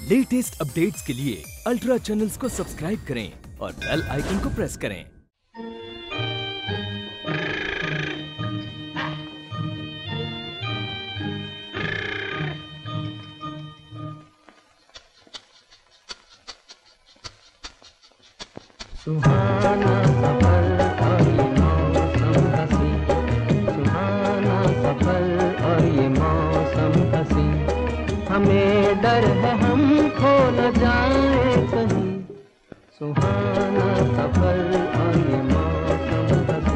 Latest updates के लिए ultra channels को सब्सक्राइब करें और बेल आइकन को प्रेस करें। सुहाना सफर और ये मौसम हसी, सुहाना सफर और ये मौसम हसी, हमें डर है हम खो न जाए कहीं। सुहाना सफर और ये मौसम हसी।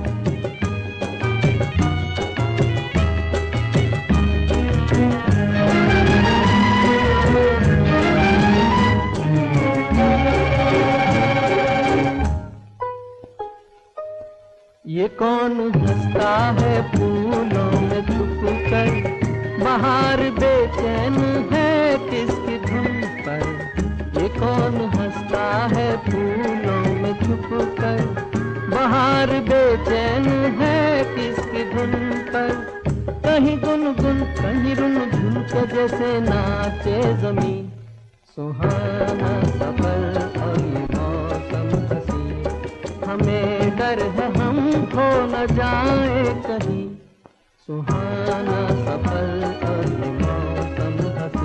ये कौन हंसता है फूलों में छुप कर, बाहर बेचैन है किसकी धुन पर। ये कौन हंसता है फूलों में छुप कर, बाहर बेचैन है किसकी धुन पर। कहीं गुनगुन कहीं रुनझुन के जैसे नाचे जमीन। सुहाना सफर और ये मौसम हसी, हमें डर है हम खो न जाए कहीं। सुहाना सफर और ये मौसम हसी।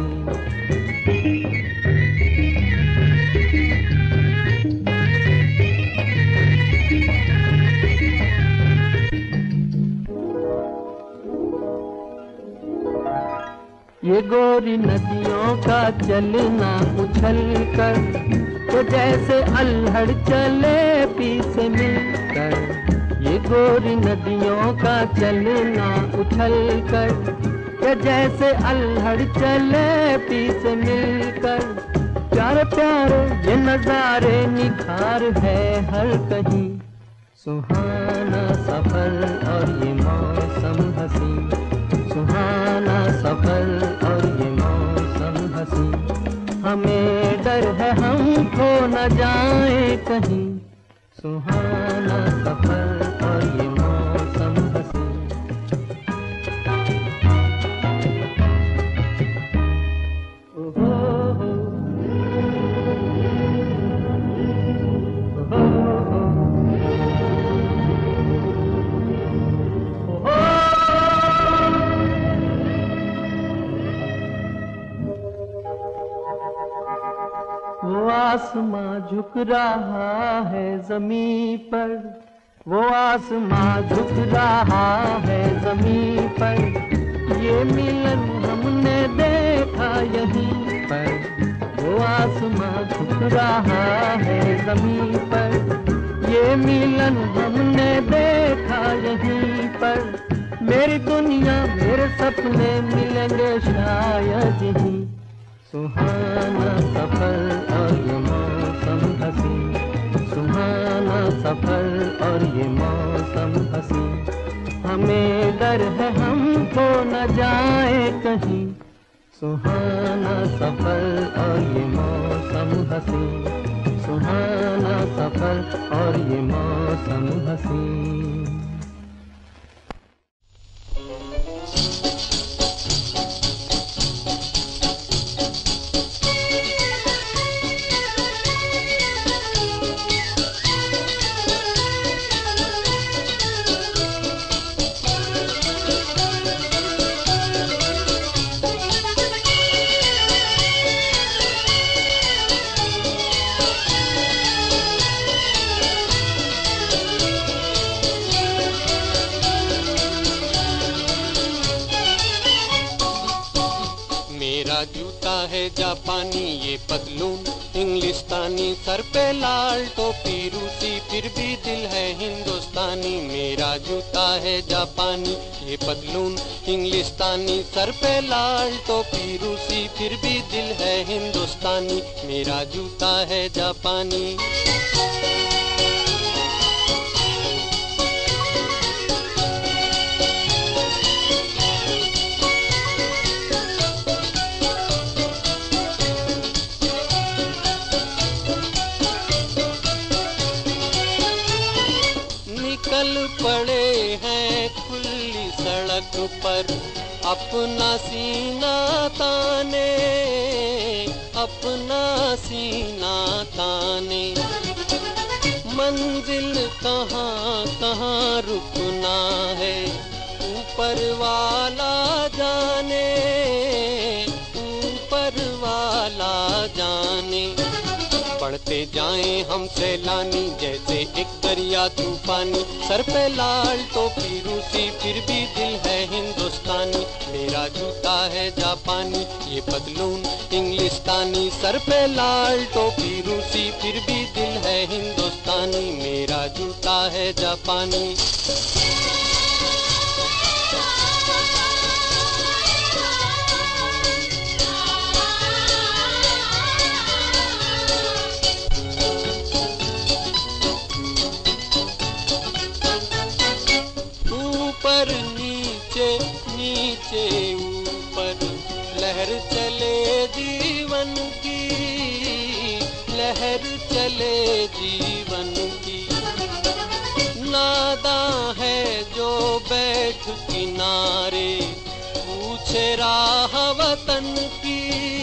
ये गोरी नदियों का चलना उछल कर, तो जैसे अल्हड़ चले पीछे मिलकर। ये गोरी नदियों का चलना उछल कर, तो जैसे अल्हड़ चले पीछे मिलकर। प्यारे प्यारे ये नजारे निखार है हर कहीं। सुहाना सफर और ये मौसम हसी, सुहाना सफर और ये मौसम हसी, हमें डर है हम खो न जाए कहीं। सुहाना सफर और ये मौसम हसी। ओहो हो, ओहो हो, ओहो। वो आसमां झुक रहा है ज़मीं पर, वो आसमां झुक रहा है ज़मीं पर। ये मिलन हमने देखा यहीं पर। वो आसमां झुक रहा है ज़मीं पर, ये मिलन हमने देखा यहीं पर। मेरी दुनिया मेरे सपने मिलेंगे शायद यहीं। सुहाना सफर और ये मौसम हसी, सुहाना सफर और ये मौसम हसी, हमें डर है हम खो न जाए कहीं। सुहाना सफर और ये मौसम हसी, सुहाना सफर और ये मौसम हसी। मेरा जूता है जापानी, ये पतलून इंग्लिस्तानी, सर पे लाल टोपी रूसी, फिर भी दिल है हिंदुस्तानी। मेरा जूता है जापानी, ये पतलून इंग्लिस्तानी, सर पे लाल टोपी रूसी, फिर भी दिल है हिंदुस्तानी। मेरा जूता है जापानी। निकल पड़े हैं खुली सड़क पर, अपना सीना ताने, अपना सीना ताने। मंजिल कहाँ कहाँ रुकना है, ऊपर वाला जाने, ऊपर वाला जाने। बढ़ते जाएं हम सैलानी जैसे एक दरिया तूफानी, सर पे लाल टोपी रूसी फिर भी दिल है हिंदुस्तानी। मेरा जूता है जापानी, ये पतलून इंग्लिस्तानी, सर पे लाल टोपी रूसी फिर भी दिल है हिंदुस्तानी। मेरा जूता है जापानी। ऊपर नीचे नीचे ऊपर लहर चले जीवन की, लहर चले जीवन की। नादां है जो बैठ किनारे, पूछे राह वतन की,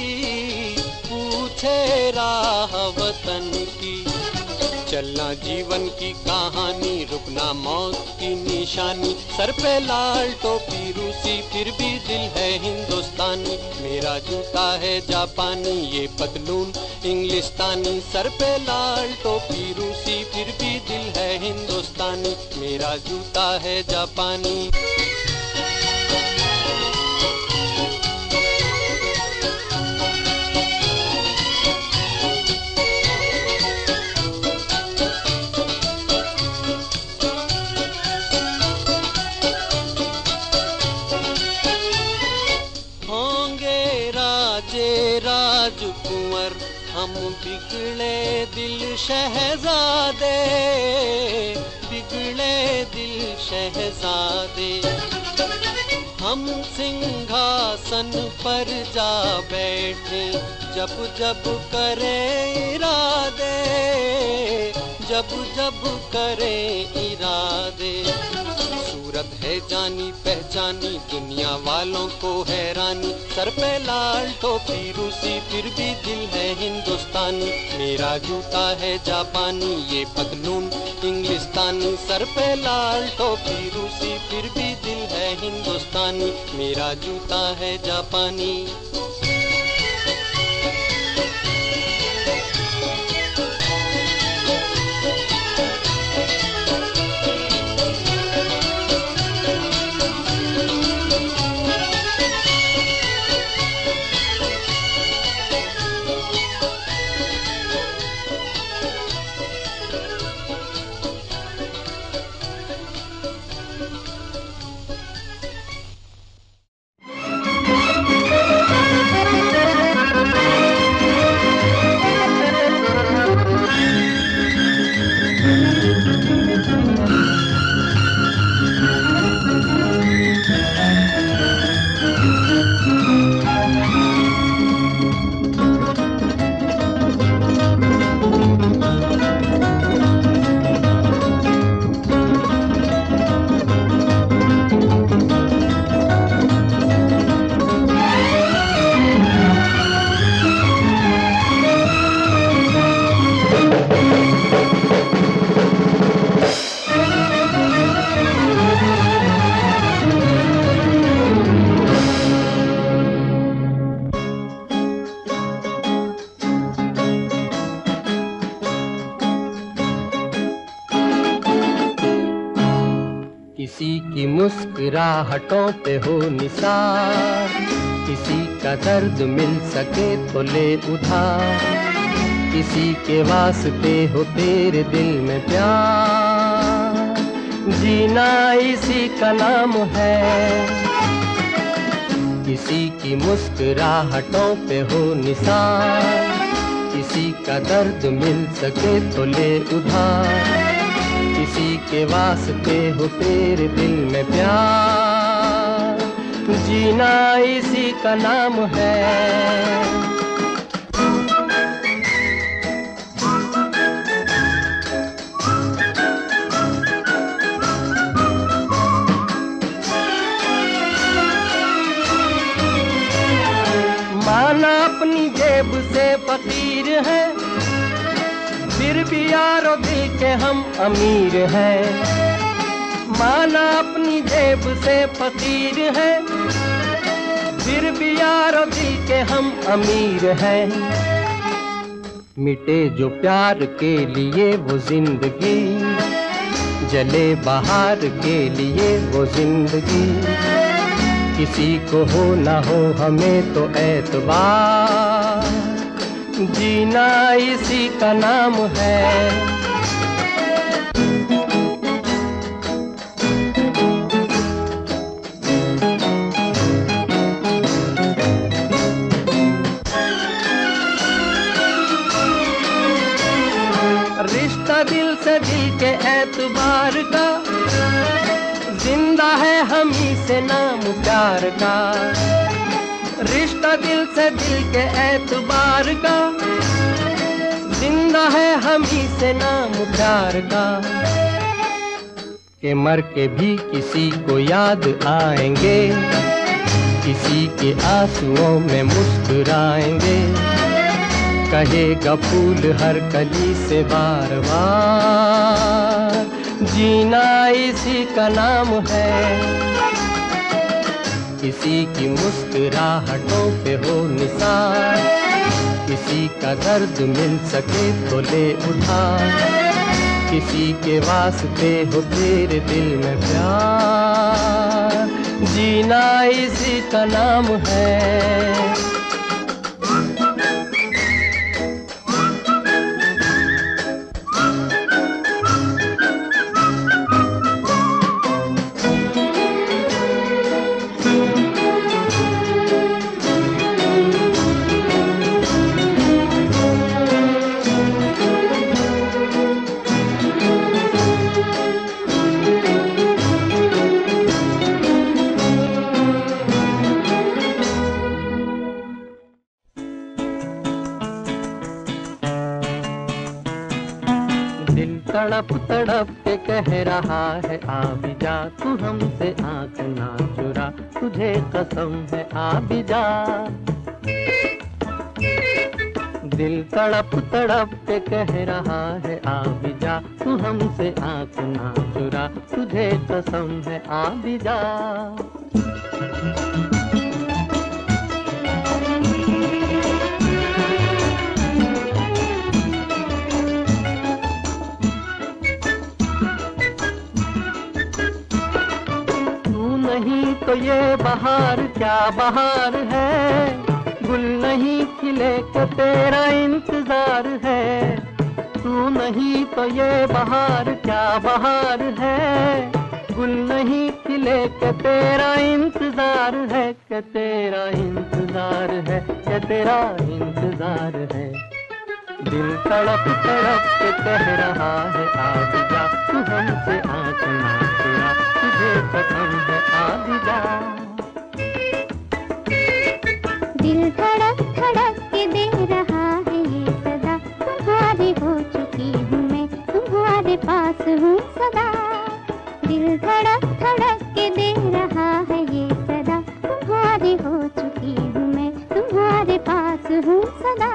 पूछे राह वतन की। चलना जीवन की कहानी, रुकना मौत की निशानी, सर पे लाल टोपी रूसी फिर भी दिल है हिंदुस्तानी। मेरा जूता है जापानी, ये पतलून इंग्लिस्तानी, सर पे लाल टोपी रूसी फिर भी दिल है हिंदुस्तानी। मेरा जूता है जापानी। राजकुंवर हम बिगड़े दिल शहजादे, बिगड़े दिल शहजादे। हम सिंहासन पर जा बैठे जब जब करे इरादे, जब जब करे इरादे। सूरत है जानी पहचानी, दुनिया वालों को हैरानी, सर पे लाल टोपी रूसी फिर भी दिल है हिंदुस्तानी। मेरा जूता है जापानी, ये पतलून इंग्लिस्तानी, सर पे लाल टोपी रूसी फिर भी दिल है हिंदुस्तानी। मेरा जूता है जापानी। किसी की मुस्कुराहटों पे हो निसार, किसी का दर्द मिल सके तो ले उधार, किसी के वास्ते हो तेरे दिल में प्यार, जीना इसी का नाम है। किसी की मुस्कुराहटों पे हो निसार, किसी का दर्द मिल सके तो ले उधार, किसी के वास्ते हो तेरे दिल में प्यार, जीना इसी का नाम है। मान माना अपनी जेब से फकीर है, फिर भी यारो दिल के हम अमीर हैं। माना अपनी जेब से फकीर है, फिर भी यारो दिल के हम अमीर हैं। मिटे जो प्यार के लिए वो जिंदगी, जले बहार के लिए वो जिंदगी। किसी को हो ना हो हमें तो एतबार, जीना इसी का नाम है। रिश्ता दिल से दिल के एतबार का, जिंदा है हम ही से नाम प्यार का। रिश्ता दिल से दिल के एतबार का, जिंदा है हम ही से नाम प्यार का। के मर के भी किसी को याद आएंगे, किसी के आंसुओं में मुस्कुराएंगे। कहेगा फूल हर कली से बार बार, जीना इसी का नाम है। किसी की मुस्कुराहटों पे हो निसार, किसी का दर्द मिल सके तो ले उधार। किसी के वास्ते हो तेरे दिल में प्यार, जीना इसी का नाम है। तड़प तड़प के कह रहा है आ भी जा, तू हमसे आँख ना चुरा, तुझे कसम है आ भी जा। दिल तड़प तड़प के कह रहा है आ भी जा, तू हमसे आँख ना चुरा, तुझे कसम है आ भी जा। नहीं तो ये बहार क्या बहार है, गुल नहीं खिले के तेरा इंतजार है। तू नहीं तो ये बहार क्या बहार है, गुल नहीं खिले के तेरा इंतजार है, के तेरा इंतजार है, के तेरा इंतजार है। दिल तड़प तड़प के कह रहा है आ भी जा, तू हमसे आँख ना चुरा, तुझे कसम है आ भी जा। दिल धड़क धड़क के दे रहा है ये सदा, तुम्हारी हो चुकी हूँ मैं, तुम्हारे पास हूँ सदा। दिल धड़क धड़क के दे रहा है ये सदा, तुम्हारी हो चुकी हूँ मैं, तुम्हारे पास हूँ सदा।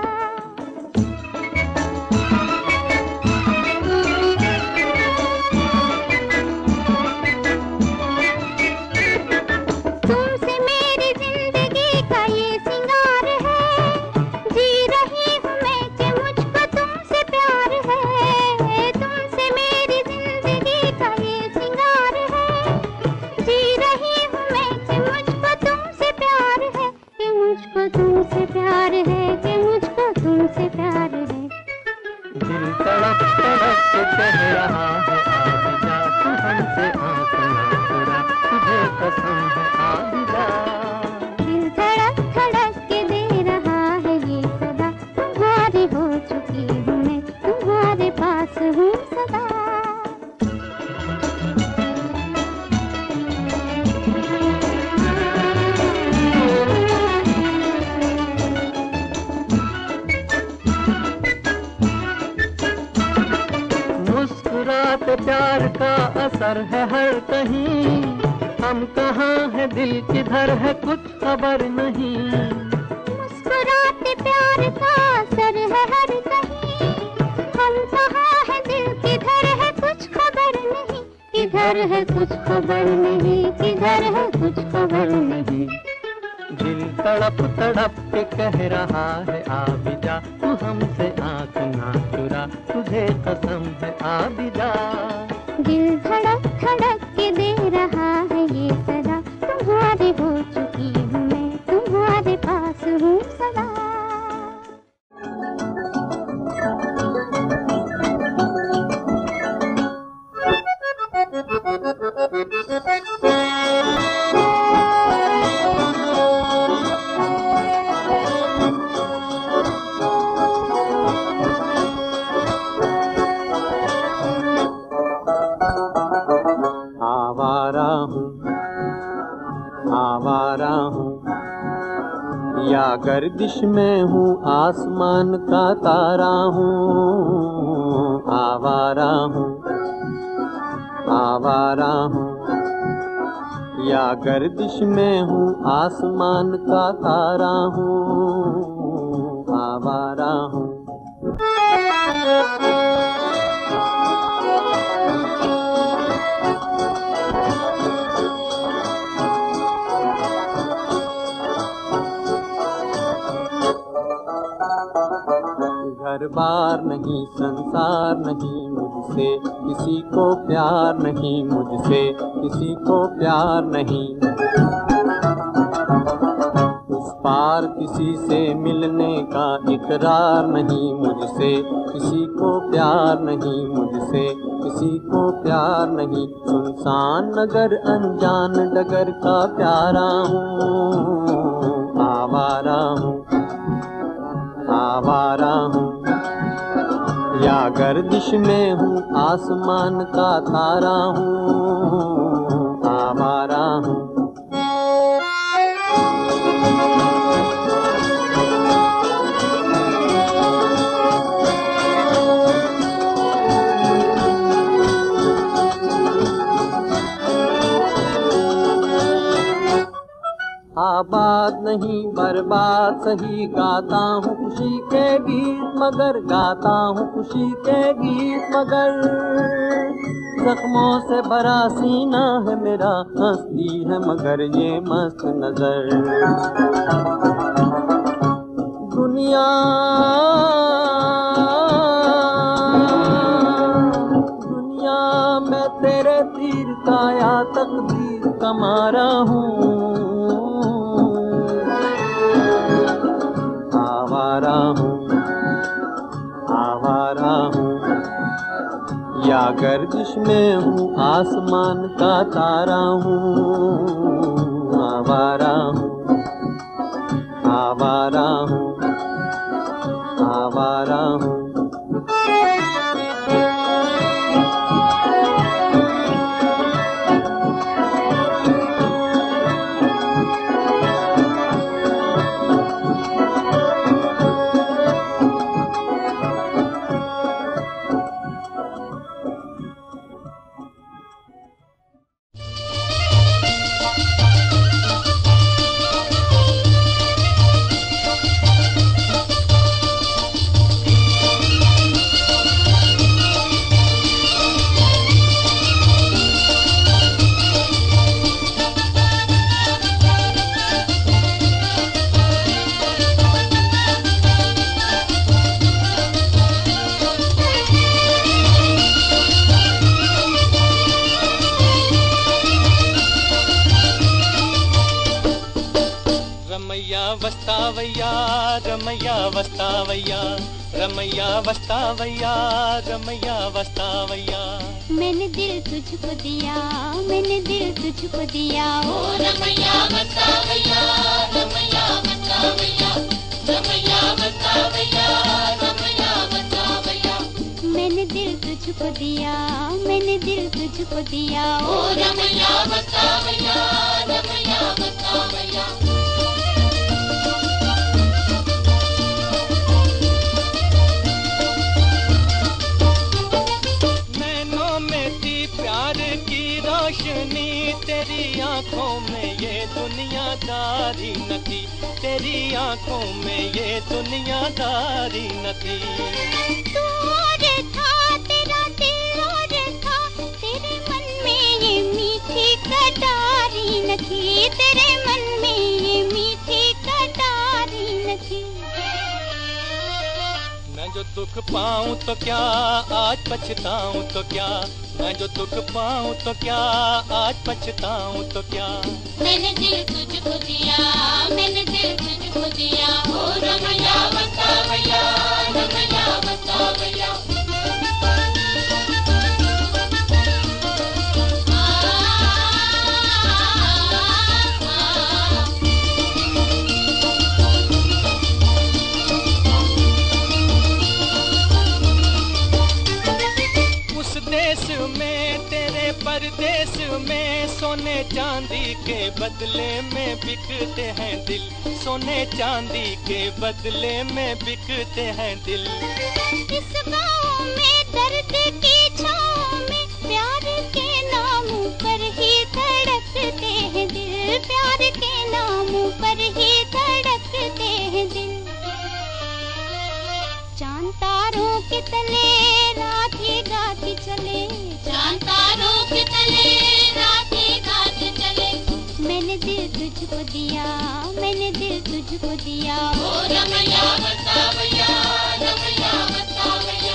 प्यार का असर है हर कहीं, हम कहाँ है दिल किधर है कुछ खबर नहीं। मुस्कुरा प्यार का असर है हर कहीं। हम कहाँ है दिल किधर है कुछ खबर नहीं, किधर है कुछ खबर नहीं, किधर है कुछ खबर नहीं। दिल तड़प तड़प के कह रहा है आ भी जा, तू हमसे आँख ना चुरा, तुझे कसम है आ भी जा। दिल धड़क धड़क के दे रहा है ये सदा, तुम्हारे हो चुकी हूँ मैं, तुम्हारे पास हूँ सदा। आवारा हूँ या गर्दिश में हूँ, आसमान का तारा हूँ। आवारा हूँ, आवारा हूँ या गर्दिश में हूँ, आसमान का तारा हूँ। आवारा हूँ। घर बार नहीं, संसार नहीं, मुझसे किसी को प्यार नहीं, मुझसे किसी को प्यार नहीं। उस पार किसी से मिलने का इकरार नहीं, मुझसे किसी को प्यार नहीं, मुझसे किसी को प्यार नहीं। सुनसान नगर अनजान डगर का प्यारा हूँ। आवारा हूँ, आवारा हूँ या गर्दिश में हूँ, आसमान का तारा हूँ। आवारा हूँ। आबाद नहीं बर्बाद सही, गाता हूँ खुशी के गीत मगर, गाता हूँ खुशी के गीत मगर। जख्मों से भरा सीना है मेरा, हंसती है मगर ये मस्त नजर। दुनिया दुनिया मैं तेरे तीर का या तकदीर का मारा हूँ। आवारा हूँ, आवारा हूँ या गर्दिश में हूँ, आसमान का तारा हूँ। आवारा हूँ, आवारा हूँ, आवारा हूँ। वस्तावैया रमैया वस्तावैया, रमैया वस्तावैया, रमैया वस्तावैया। मैंने दिल तुझको दिया, मैंने दिल तुझको दिया, ओ रमैया वस्तावैया, रमैया वस्तावैया, रमैया वस्तावैया, रमैया वस्तावैया। मैंने दिल तुझको दिया, मैंने दिल तुझको दिया, ओ रमैया वस्तावैया, रमैया वस्तावैया। रोशनी तेरी आंखों में ये दुनियादारी न थी, तेरी आंखों में ये दुनियादारी न थी। तू और था, तेरा दिल और था, तेरे मन में ये मीठी कटारी न थी, तेरे मन में ये मीठी कटारी न थी। मैं जो दुख पाऊं तो क्या आज पछताऊं तो क्या, मैं जो दुख पाऊं तो क्या आज पछताऊं तो क्या। मैंने दिल तुझको दिया, मैंने दिल तुझको दिया, ओ रमैया वसावैया, रमैया वसावैया। देश में तेरे परदेश में सोने चांदी के बदले में बिकते हैं दिल, सोने चांदी के बदले में बिकते हैं दिल। इस गाँव में दर्द की छाँव में प्यार के नाम पर ही धड़कते हैं दिल, प्यार के नाम पर ही धड़कते हैं दिल। चांद तारों के तले रात ये गाती चले, चांद तारों के तले रात ये गाती चले। मैंने दिल तुझको दिया, मैंने दिल तुझको दिया, ओ रमैया वसावैया, रमैया वसावैया।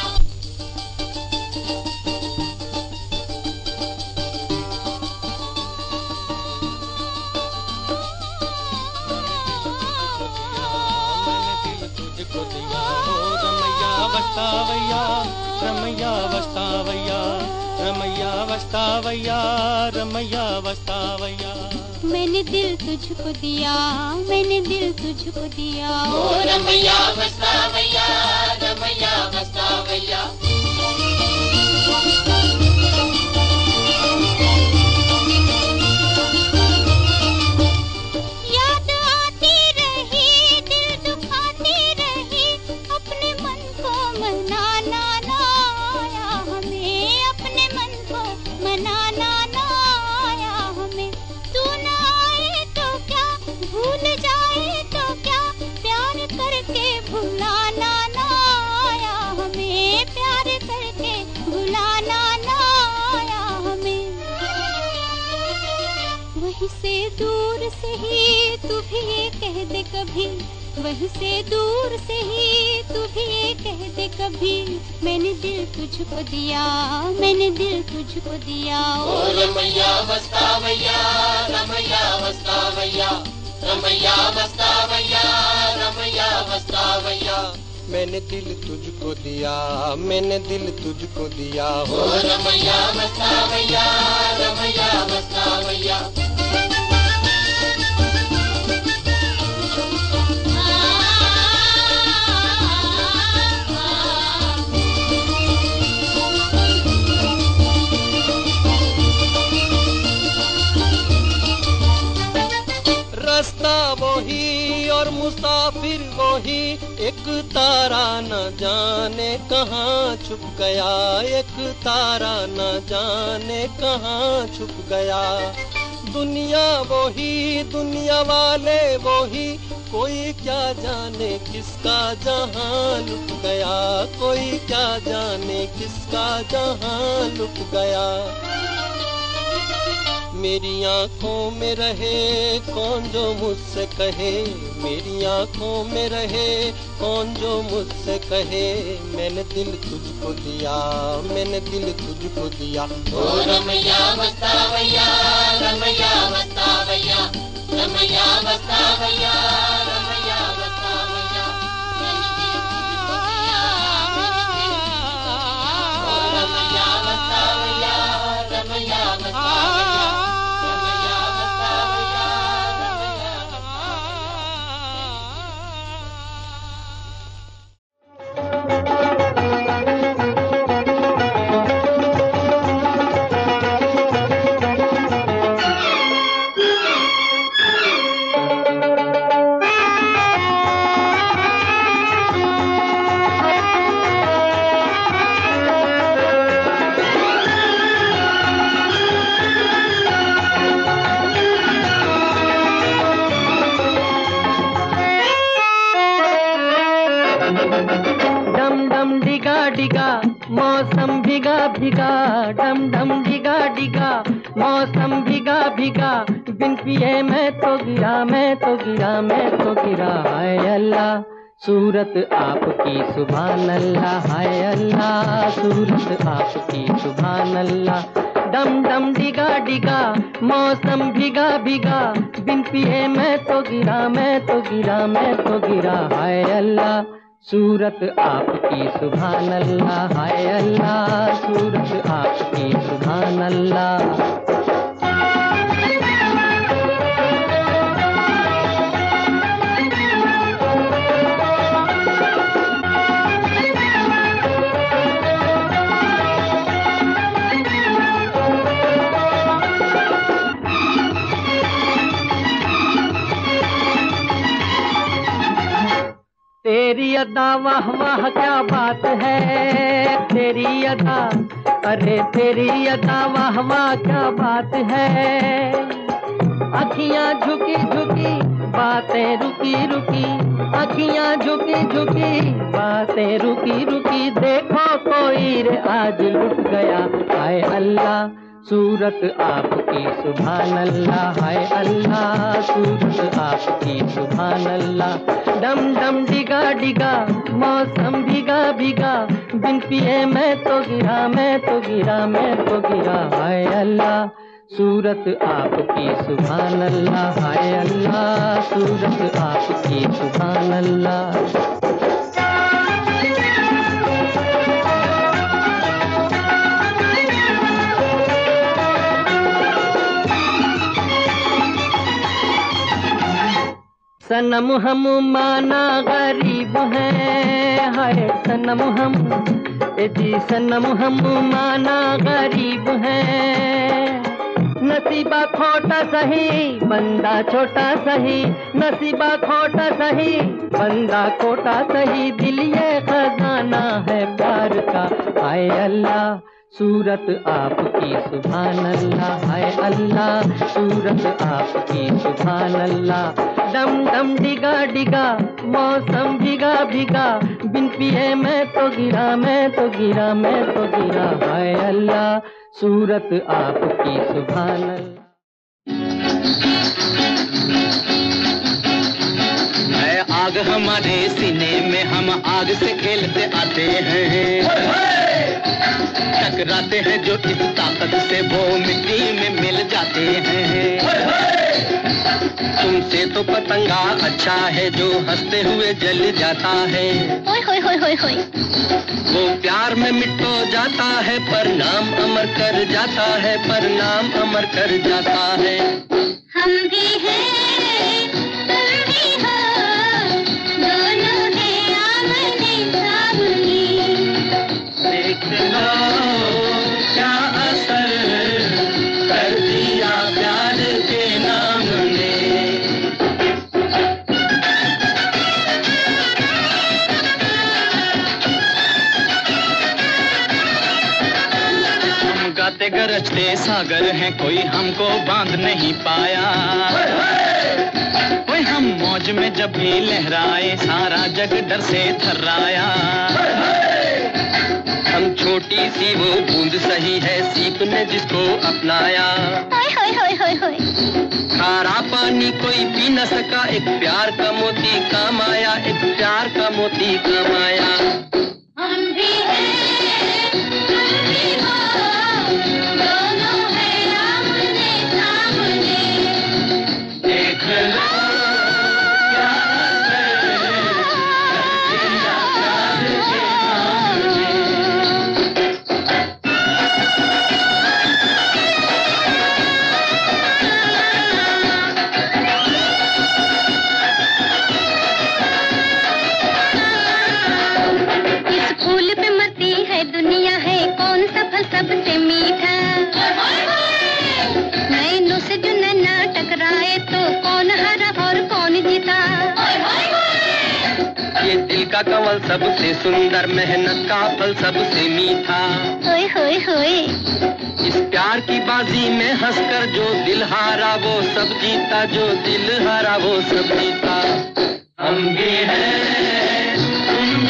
वस्तावैया, रमैया वस्तावैया, रमैया वस्तावैया, रमैया वस्तावैया। मैंने दिल तुझको दिया, मैंने दिल तुझको दिया, ओ रमैया वस्तावैया, रमैया वस्तावैया। याद आती रही, दिल दुखाती रही, अपने मन को मनाना ना आया हमें, अपने मन को मनाना ना आया हमें। तू ना आए तो क्या, भूल जाए तो क्या, प्यार करके भुलाना ना आया हमें, प्यार करके भुलाना ना आया हमें। वहीं से दूर से ही तू भी ये कह दे कभी, वहीं से दूर से ही तू भी ये कह दे कभी, मैंने दिल तुझको दिया, मैंने दिल तुझको दिया, ओ रमैया वस्तावैया, रमैया वस्तावैया, रमैया वस्तावैया, रमैया वस्तावैया। मैंने दिल तुझको दिया, मैंने दिल तुझको दिया, ओ रमैया वस्तावैया, रमैया वस्तावैया। रास्ता वही और मुसाफिर वही, एक तारा न जाने कहाँ छुप गया, एक तारा न जाने कहाँ छुप गया। दुनिया वही, दुनिया वाले वही, कोई क्या जाने किसका जहां लुट गया, कोई क्या जाने किसका जहां लुट गया। मेरी आंखों में रहे कौन जो मुझसे कहे, मेरी आंखों में रहे कौन जो मुझसे कहे, मैंने दिल तुझको दिया, मैंने दिल तुझको दिया, ओ रमैया वस्तावैया, रमैया वस्तावैया, रमैया वस्तावैया, रमैया वस्तावैया। मैंने दिल तुझको दिया, मैंने दिल तुझको दिया, ओ रमैया वस्तावैया, रमैया वस्तावैया। डम डम डिगा डिगा मौसम भीगा भीगा, डम डम डिगा डिगा मौसम भीगा भीगा, बिन पिए मैं तो गिरा, मैं तो गिरा, मैं तो गिरा। हाय अल्लाह सूरत आपकी सुभान अल्लाह, हाय अल्लाह सूरत आपकी सुभान अल्लाह। डम डम डिगा डिगा मौसम भीगा भीगा, बिन पिए मैं तो गिरा, मैं तो गिरा, मैं तो गिरा। हाय अल्लाह सूरत आपकी सुभान अल्लाह, हाय अल्लाह सूरत आपकी सुभान अल्लाह। तेरी अदा वाह वाह क्या बात है, तेरी अदा, अरे तेरी अदा वाह वाह क्या बात है। अखियां झुकी झुकी बातें रुकी रुकी, अखियां झुकी झुकी बातें रुकी रुकी, देखो कोई रे आज लुट गया। हाय अल्लाह सूरत आपकी सुभान अल्लाह, हाय अल्लाह सूरत आपकी सुभान अल्लाह। डम डम डिगा डिगा मौसम भीगा भीगा, बिन पिए मैं तो गिरा, मैं तो गिरा, मैं तो गिरा। हाय अल्लाह सूरत आपकी सुभान अल्लाह, हाय अल्लाह सूरत आपकी सुभान अल्लाह। सनम हम माना गरीब हैं, हाय सनम हम, जी सनम हम माना गरीब हैं। नसीबा खोटा सही बंदा छोटा सही, नसीबा खोटा सही बंदा खोटा सही, दिल ये खजाना है प्यार का। हाय अल्लाह सूरत आपकी सुभान अल्लाह, हाय अल्लाह सूरत आपकी सुभान अल्लाह। डम डम डिगा डिगा मौसम भीगा भीगा, बिन पिए मैं तो गिरा, मैं तो गिरा, मैं तो गिरा। हाय अल्लाह सूरत आपकी सुभान अल्लाह। है आग हमारे सीने में, हम आग से खेलते आते हैं। टकराते हैं जो इस ताकत से, वो मिट्टी में मिल जाते हैं। तुमसे तो पतंगा अच्छा है, जो हंसते हुए जल जाता है। ओए होए होए होए होए। वो प्यार में मिट जाता है, पर नाम अमर कर जाता है, पर नाम अमर कर जाता है। हम भी हैं तुम भी हो, दोनों हैं आमने सामने। देख लो क्या असर कर दिया प्यार के नाम ने। हम गाते गरजते सागर हैं, कोई हमको बांध नहीं पाया। कोई हम मौज में जब भी लहराए, सारा जग डर से थर्राया। हम छोटी सी वो बूंद सही है, सीप ने जिसको अपनाया। होए होए होए होए होए। खारा पानी कोई पी न सका, एक प्यार का मोती काम आया, एक प्यार का मोती काम आया। हम भी हैं तुम भी हो, दोनों हैं आमने सामने। देख लो क्या असर कर दिया प्यार के नाम ने। इस फूल पे मरती है दुनिया है, कौन सा फल सबसे मीठा। नैनों से जो नैना टकराए, तो कौन हारा और कौन जीता। ये दिल का कंवल सबसे सुंदर, मेहनत का फल सबसे मीठा। होए होए होए। इस प्यार की बाजी में हंसकर जो दिल हारा वो सब जीता, जो दिल हारा वो सब जीता। हम भी हैं तुम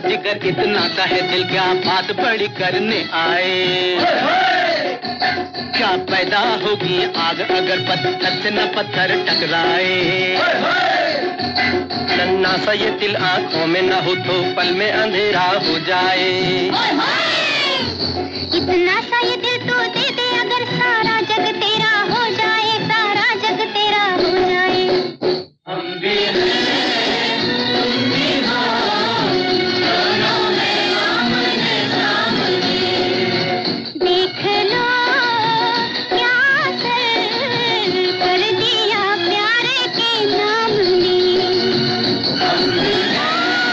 जिगर इतना सा है दिल, क्या बात बड़ी करने आए। क्या पैदा होगी आग अगर पत्थर से न पत्थर टकराए। नन्हा सा ये दिल आंखों में न हो तो पल में अंधेरा हो जाए। इतना सा ये दिल तो दे दे अगर सारा जग तेरा हो जाए, सारा जग तेरा हो जाए। हम भी हैं तुम भी हो, दोनों हैं आमने सामने। देख लो क्या असर कर दिया प्यार के नाम ने। हम भी हैं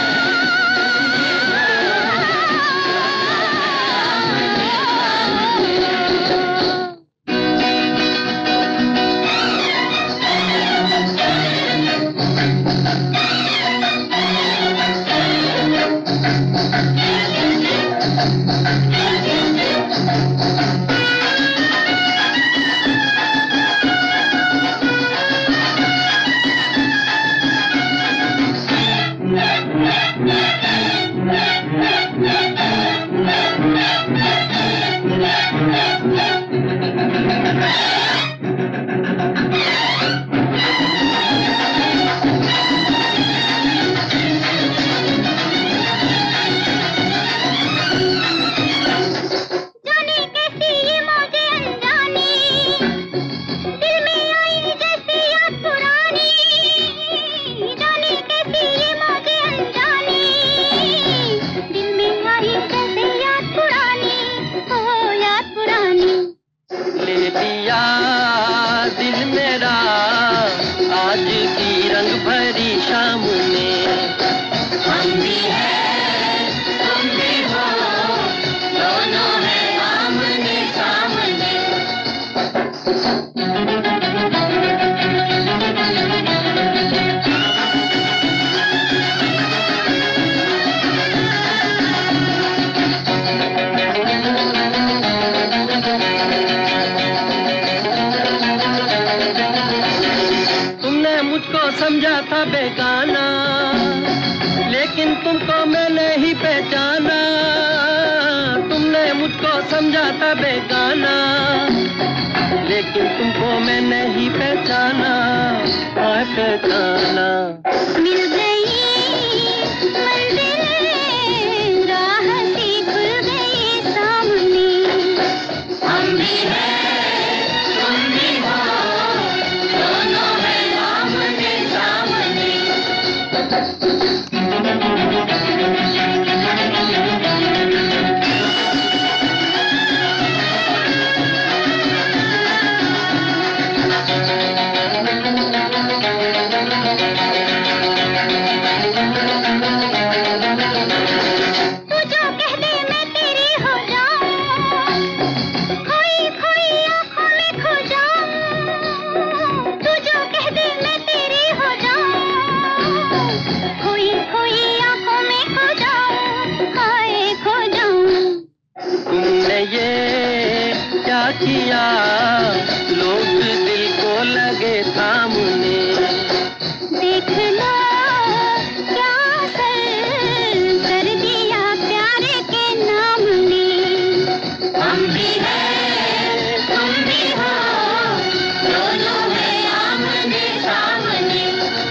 समझा था बेगाना, लेकिन तुमको मैंने ही पहचाना। तुमने मुझको समझा था बेगाना, लेकिन तुमको मैंने ही पहचाना। पहचाना मिल गई मंजिल, राह सी खुल गई सामने। हम भी हैं तुम भी हो, दोनों हैं आमने सामने। किया लोग दिल को लगे थामने। देख लो क्या असर कर दिया प्यार के नाम ने। हम भी हैं तुम भी हो, दोनों हैं आमने सामने।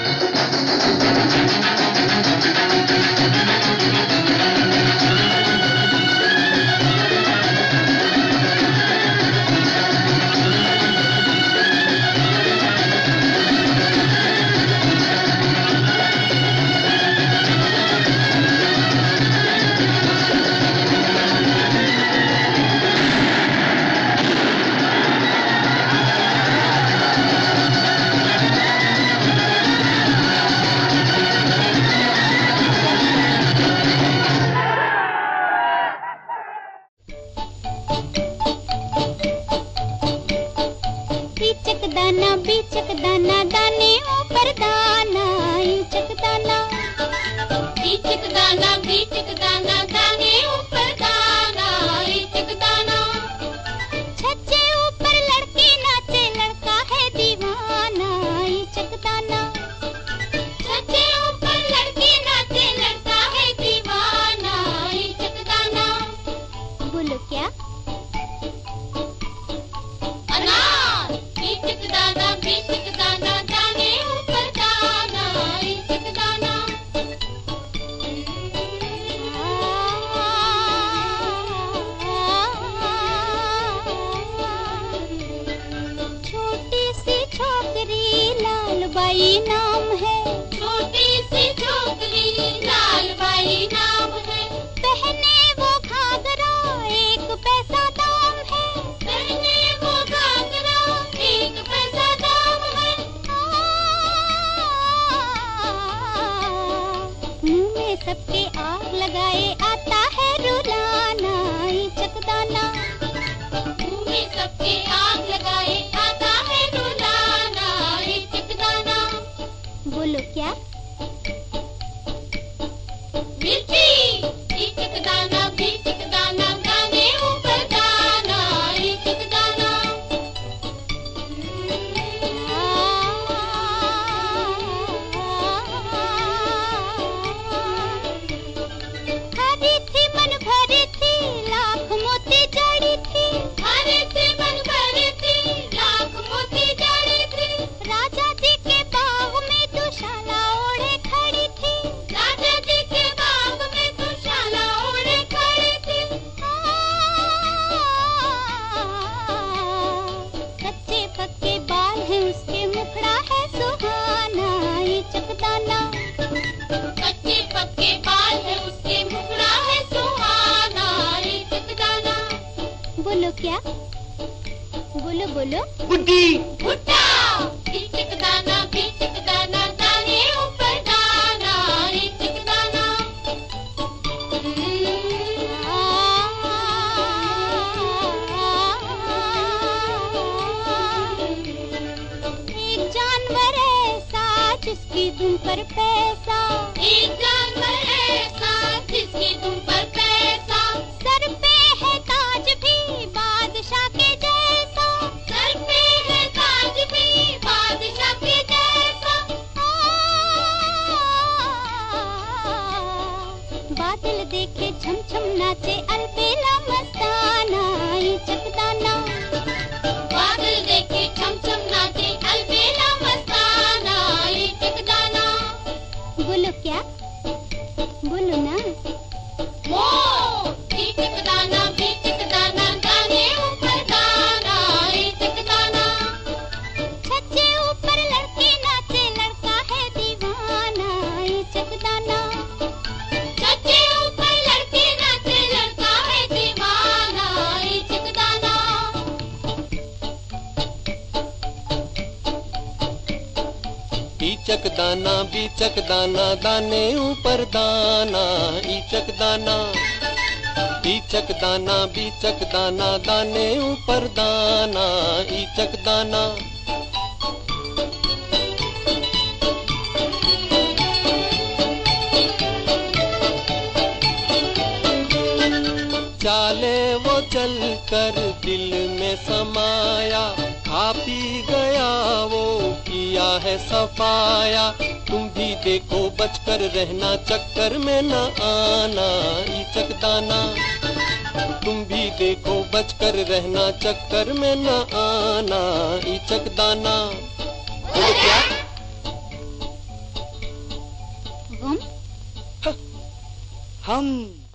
बीचक दाना दाने ऊपर दाना, ईचक दाना बीचक दाना, बीचक दाना दाने ऊपर दाना, ईचक दाना। छज्जे ऊपर लड़की नाचे लड़का है दीवाना, ईचक दाना। छज्जे ऊपर लड़की नाचे लड़का है दीवाना। इचक दाना दाने ऊपर दाना, इचक दाना। छोटी सी छोकरी लाल बाई नाम है, छोटी सी छोकरी लाल बाई नाम है। पहने वो घाघरा एक पैसा दाम है, पहने वो घाघरा एक पैसा दाम है। मुंह में सबके आग लगाए आता है रुलाना, इचक दाना। मुंह में सबके आग लगाए आता है रुलाना, इचक दाना। बोलो क्या? मिर्ची, इचक दाना, बीचक दाना, दाने ऊपर दाना, इचक दाना। हरी थी मन भरी थी लाख मोती जड़ी थी, हरी थी मन भरी थी लाख मोती जड़ी थी। राजा जी के बाग में दुशाला ओढ़े खड़ी थी, राजा जी के बाग में दुशाला ओढ़े खड़ी थी। कच्चे पक्के बाल हैं उसके मुखड़ा है सुहाना, इचक दाना। कच्चे पक्के बाल है उसके मुखड़ा है सुहाना, इचक दाना। बोलो क्या? बोलो बोलो। बुड्ढी भुट्टा, इचक दाना, बीचक दाना, दाने ऊपर दाना, इचक दाना। एक जानवर ऐसा जिसकी दुम पर पैसा, एक जानवर ऐसा जिसकी दुम पर पैसा। सर पे है ताज भी बादशाह के जैसा, सर पे है ताज भी बादशाह के जैसा। बादल देखे छम छम नाचे अलबेला मस्ताना, इचक दाना। बादल देखे छम छम नाचे अलबेला मस्ताना, इचक दाना। बोलो क्या? बोलो ना। इचक दाना, बीचक दाना, दाने ऊपर दाना, इचक दाना। छज्जे ऊपर लड़की नाचे लड़का है दीवाना, इचक दाना। छज्जे ऊपर लड़की नाचे लड़का है दीवाना, इचक दाना। इचक दाना बीचक दाना दाने ऊपर दाना, इचक दाना। इचक दाना बीचक दाना दाने ऊपर दाना, इचक दाना। चाले वो चल कर दिल में समाया, खा पी गया वो किया है सफाया। तुम भी देखो बचकर रहना चक्कर में न आना, इचक दाना। तुम भी देखो बचकर रहना चक्कर में न आना, इचक दाना। बोलो क्या? हम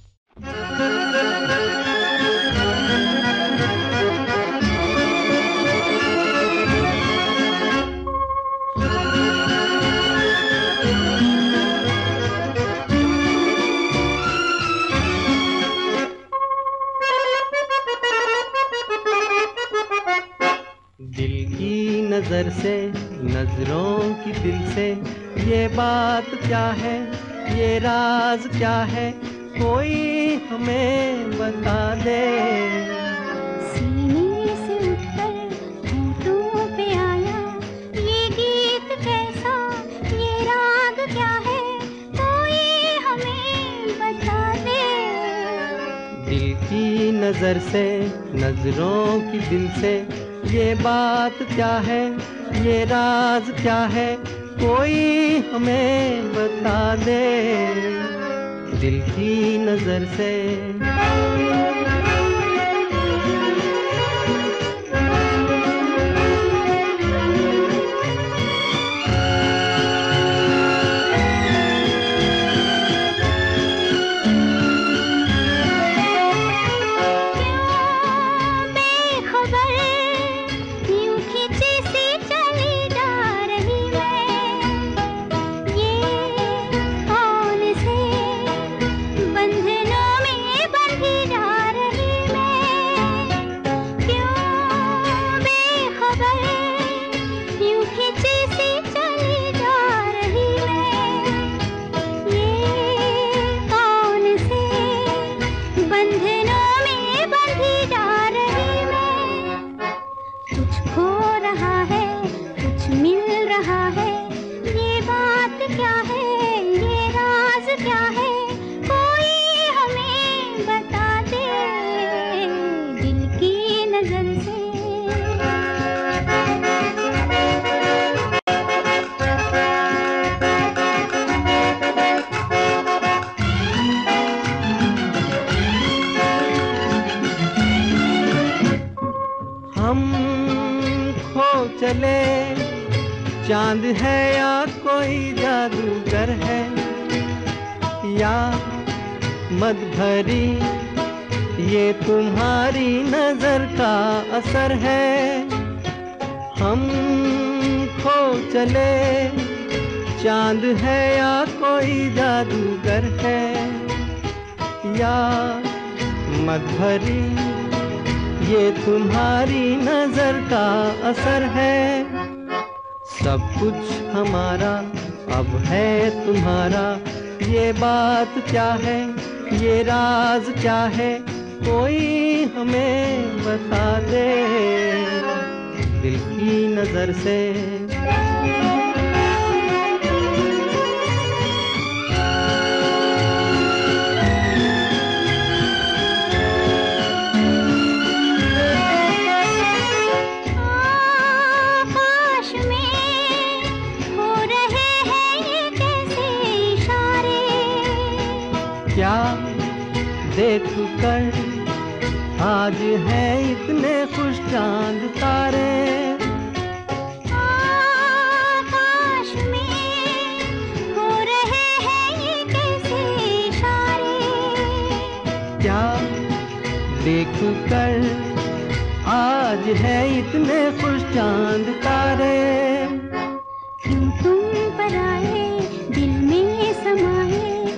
दिल की नजर से नजरों की दिल से ये बात क्या है, ये राज क्या है, कोई हमें बता दे। सीने से उठकर होठों पे आया ये गीत कैसा, ये राग क्या है, कोई हमें बता दे। दिल की नजर से नजरों की दिल से ये बात क्या है, ये राज क्या है, कोई हमें बता दे। दिल की नजर से कुछ खो रहा है, कुछ मिल रहा है, ये बात क्या है, ये राज क्या है, कोई हमें बता दे दिल की नजर से। हम खो चले, चांद है या कोई जादूगर है, या मद भरी ये तुम्हारी नजर का असर है। हम खो चले, चांद है या कोई जादूगर है, या मद भरी ये तुम्हारी नजर का असर है। सब कुछ हमारा अब है तुम्हारा, ये बात क्या है, ये राज क्या है, कोई हमें बता दे दिल की नजर से। क्या देख कर आज है इतने खुश चांद तारे, आकाश में हो रहे हैं ये कैसे इशारे। क्या देख कर आज है इतने खुश चांद तारे। क्यों तुम पर आए, दिल में समाए,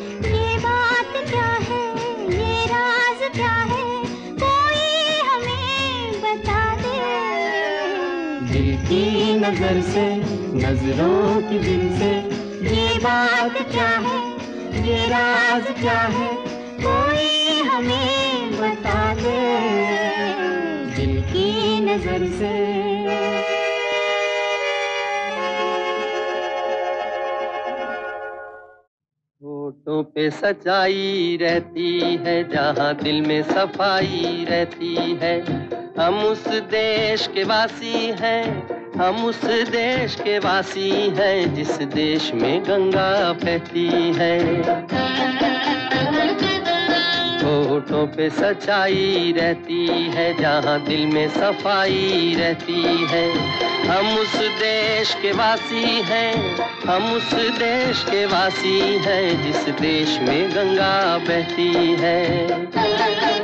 क्या है, कोई हमें बता दे दिल की नजर से, नजरों की दिल से, ये बात क्या है, ये राज क्या है, कोई हमें बता दे दिल की नजर से। होठों पे सच्चाई रहती है, जहाँ दिल में सफाई रहती है। हम उस देश के वासी हैं, हम उस देश के वासी हैं, जिस देश में गंगा बहती है। होठों पे सच्चाई रहती है, जहाँ दिल में सफाई रहती है। हम उस देश के वासी हैं, हम उस देश के वासी हैं, जिस देश में गंगा बहती है।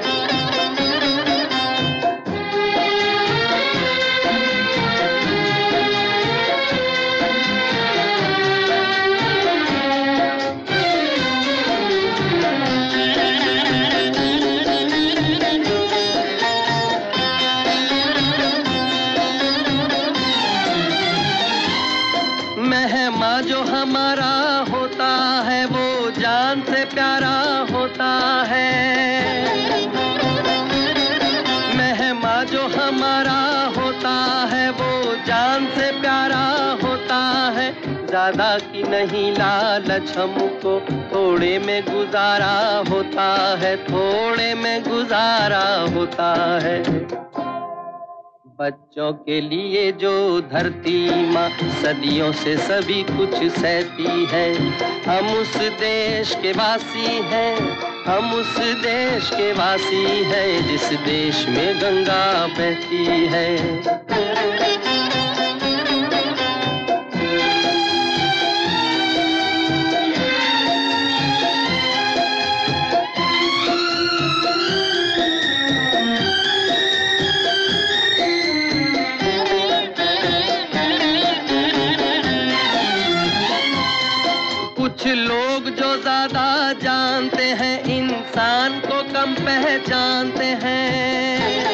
मेहमा जो हमारा होता है, वो जान से प्यारा होता है। मेहमा जो हमारा होता है, वो जान से प्यारा होता है। ज्यादा की नहीं लालच हमको, थोड़े में गुजारा होता है, थोड़े में गुजारा होता है। बच्चों के लिए जो धरती माँ सदियों से सभी कुछ सहती है। हम उस देश के वासी हैं, हम उस देश के वासी हैं, जिस देश में गंगा बहती है। कुछ लोग जो ज्यादा जानते हैं, इंसान को कम पहचानते हैं।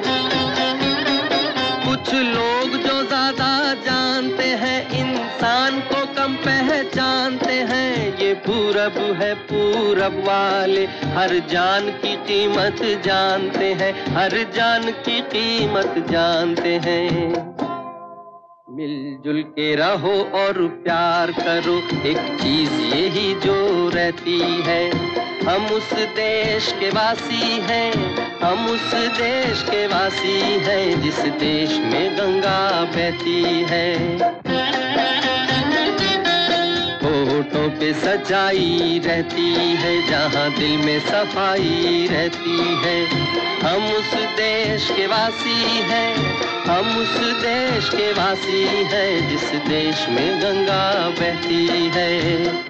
कुछ लोग जो ज्यादा जानते हैं, इंसान को कम पहचानते हैं। ये पूरब है पूरब वाले हर जान की कीमत जानते हैं, हर जान की कीमत जानते हैं। मिलजुल के रहो और प्यार करो, एक चीज यही जो रहती है। हम उस देश के वासी हैं, हम उस देश के वासी हैं जिस देश में गंगा बहती है। होठों पे सच्चाई रहती है, जहाँ दिल में सफाई रहती है। हम उस देश के वासी हैं, हम उस देश के वासी हैं जिस देश में गंगा बहती है।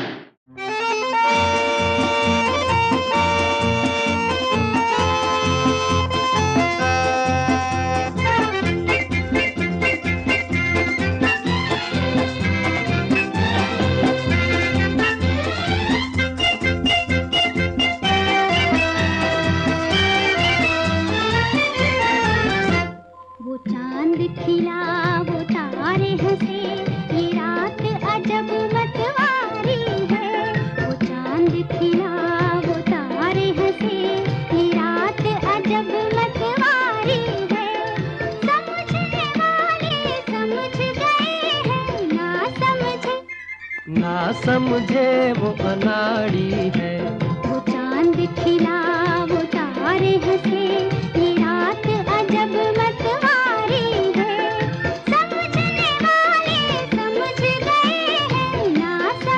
ना समझे वो अनाड़ी है, वो चांद खिला वो तारे हंसे, ये रात अजब मतवारी है। समझने वाले समझ गए हैं, ना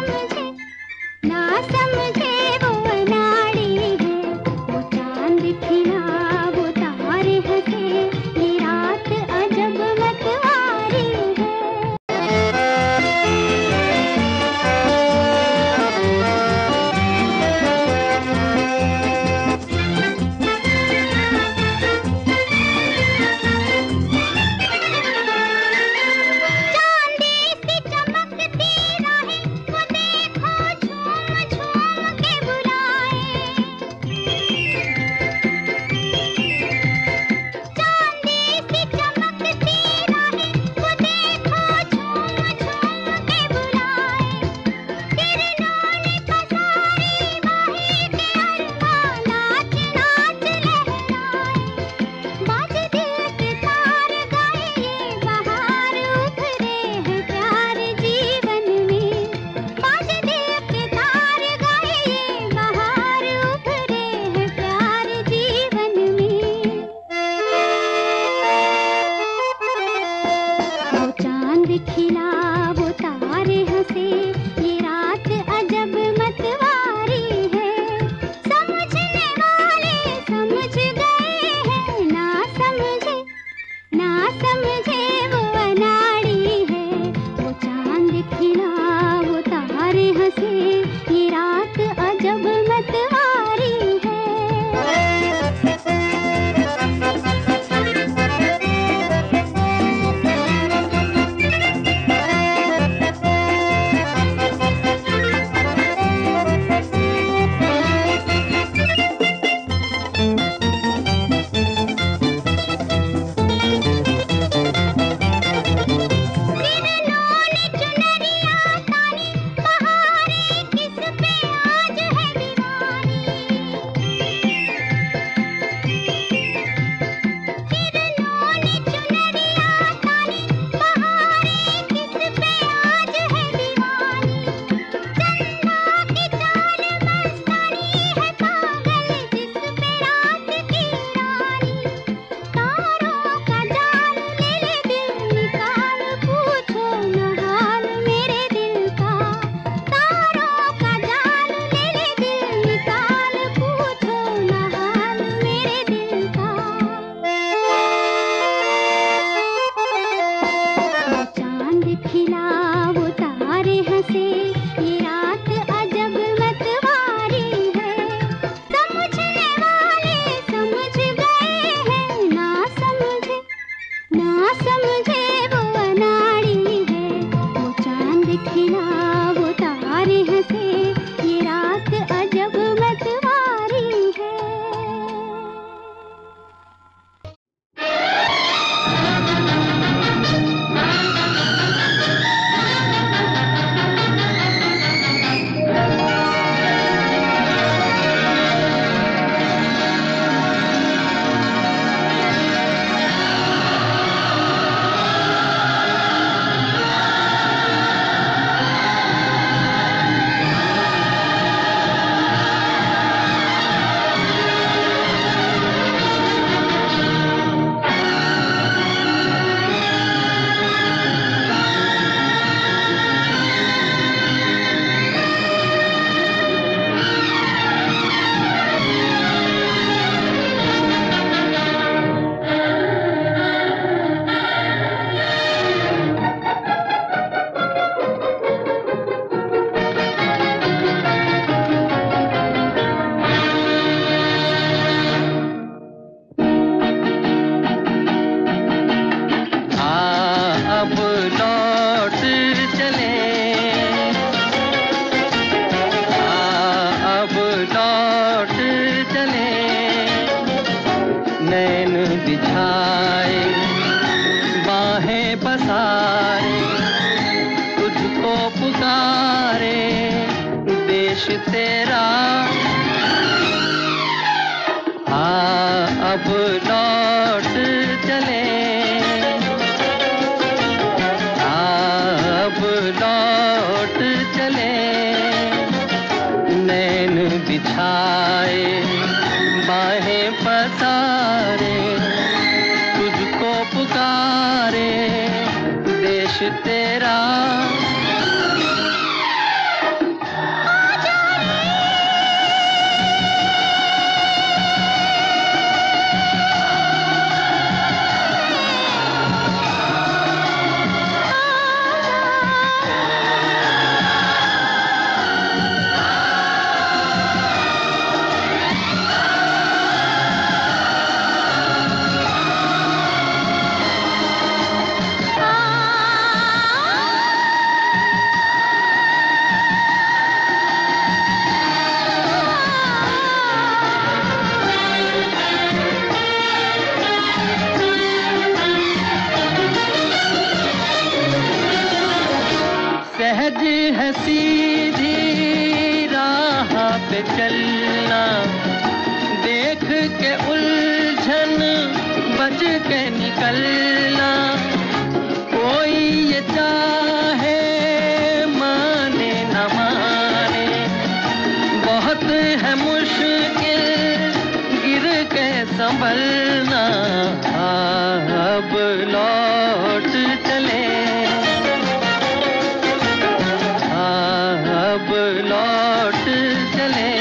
समझे वो अनाड़ी है। वो चांद खिला वो तारे हंसे, ये रात अजब मतवारी है। पसारे, तुझको पुकारे देश तेरा। अब लौट चले, अब लौट चले, नैन बिछाए बाहें पसारे, तुझको पुकारे देश तेरा। सहज है सीधी राह पे चलना, देख के उलझन बच के निकलना। कोई ये चाहे माने न माने, बहुत है मुश्किल गिर के संभलना। अब लौट चले, अब लौट चले,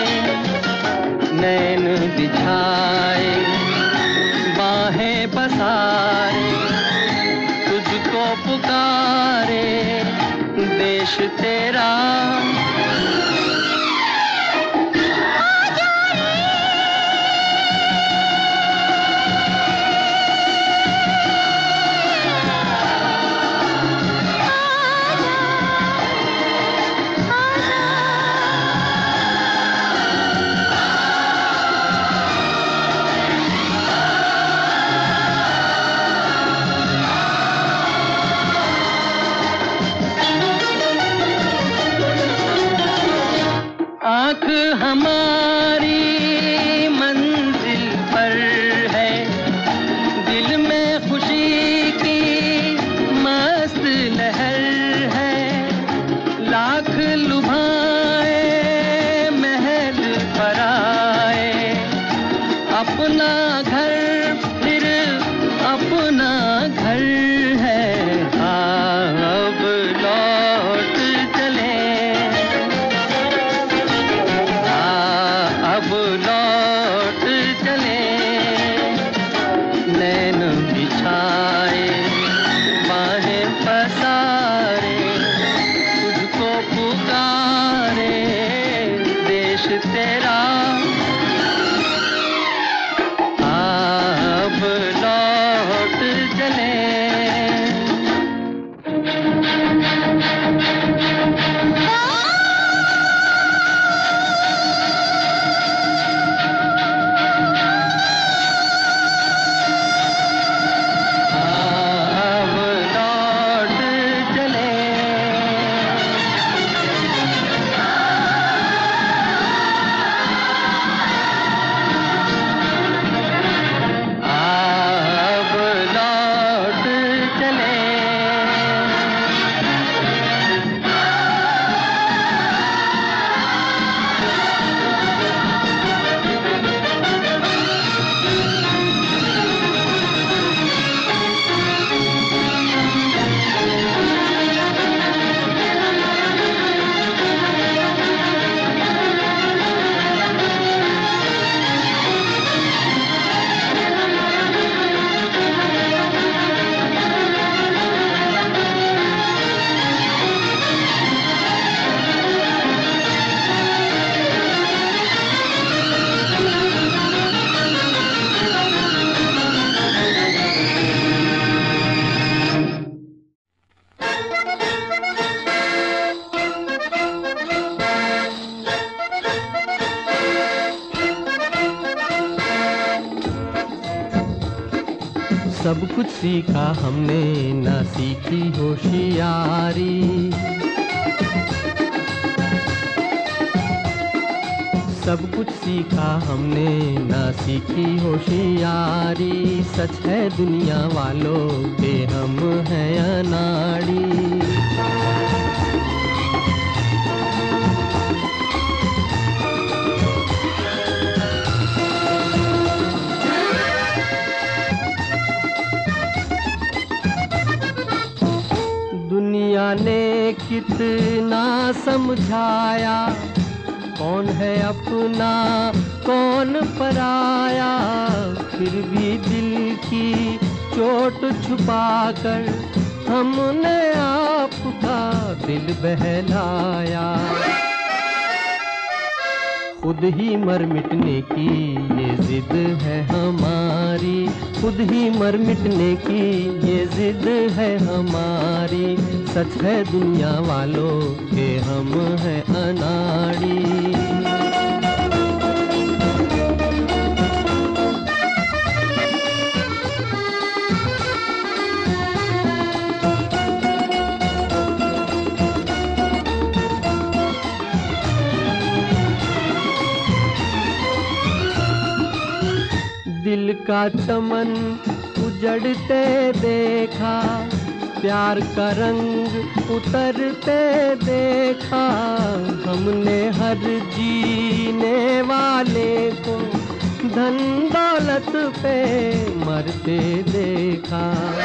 नैन बिछाए बाहें पसारे, तुझको पुकारे देश तेरा। आँख हमारी मंजिल पर है, दिल में खुशी की मस्त लहर है। लाख लुभाए महल पर आए, अपना घर फिर अपना घर है। अब लौट चले, अब लौट चले, नैन बिछाए बाहें पसारे, तुझको पुकारे देश तेरा। अब लौट चले। सब कुछ सीखा हमने ना सीखी होशियारी। सब कुछ सीखा हमने ना सीखी होशियारी। सच है दुनिया वालों के हम हैं अनाड़ी। दुनिया ने कितना समझाया, कौन है अपना कौन पराया। फिर भी दिल की चोट छुपाकर हमने आपका दिल बहलाया। खुद ही मर मिटने की ये जिद है हमारी। खुद ही मर मिटने की ये जिद है हमारी। सच है दुनिया वालों के हम हैं अनाड़ी। दिल का चमन उजड़ते देखा, प्यार का रंग उतरते देखा। हमने हर जीने वाले को धन दौलत पे मरते देखा।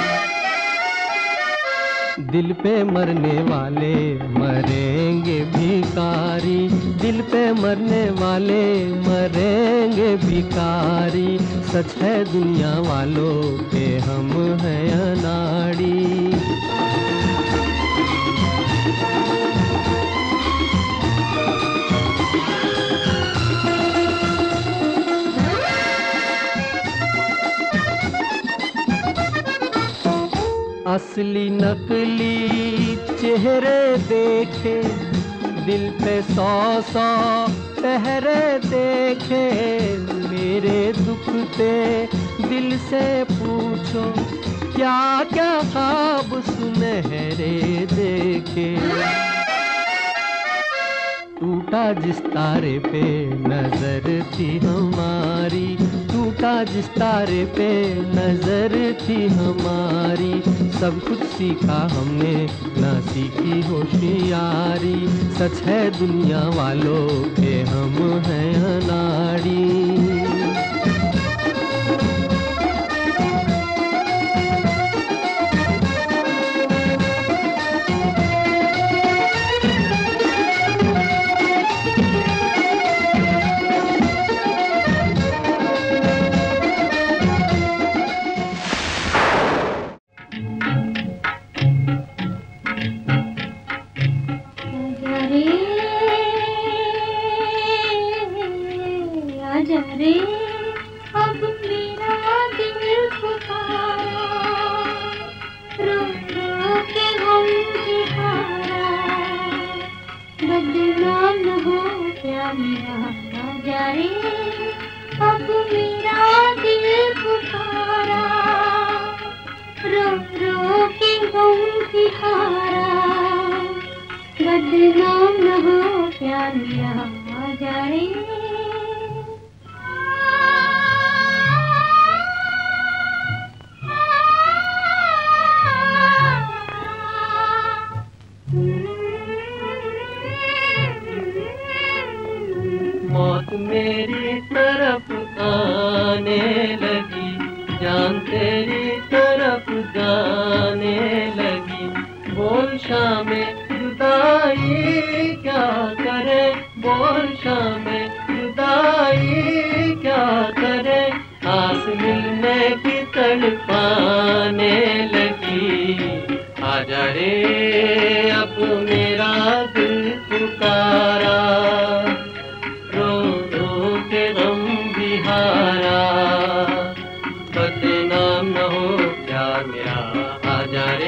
दिल पे मरने वाले मरेंगे भिखारी। दिल पे मरने वाले मरेंगे भिखारी। सच है दुनिया वालों के हम हैं अनाड़ी। असली नकली चेहरे देखे, दिल पे 100 पहरे देखे। मेरे दुखते दिल से पूछो, क्या क्या ख्वाब सुनहरे देखे। टूटा जिस तारे पे नजर थी हमारी, टूटा जिस तारे पे नजर थी हमारी। सब कुछ सीखा हमने ना सीखी होशियारी। सच है दुनिया वालों के हम हैं अनाड़ी। बदनाम न हो प्यार मेरा आ जाए। मौत मेरी तरफ आने लगी, जान तेरी तरफ जाने लगी। बोल शामे जुदाई क्या करे, बोल शामे जुदाई क्या करे। आस मिलने की तड़पाने लगी। आजा रे अब मेरा दिल पुकारा, रो रो के गम बिहारा। बदनाम न हो प्यार मेरा, आजा रे।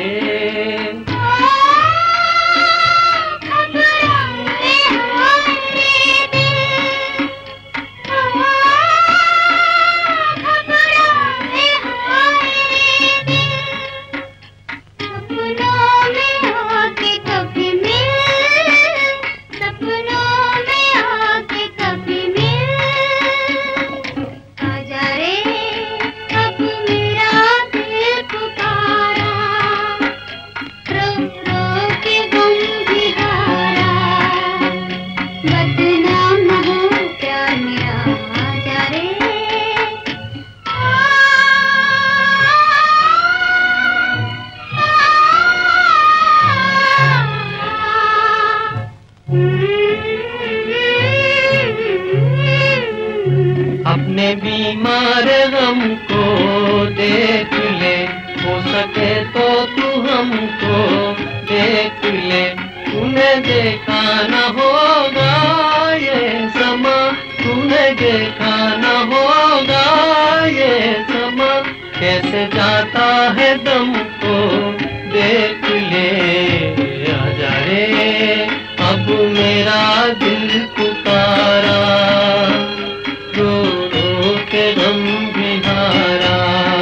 बीमार हमको देख ले, हो सके तो तू हमको देख ले। तूने देखा न होगा ये समा, तूने देखा न होगा ये समा, कैसे जाता है दम को देख ले। आजा रे अब मेरा दिल पुकारा, रो रो के गम भी हारा,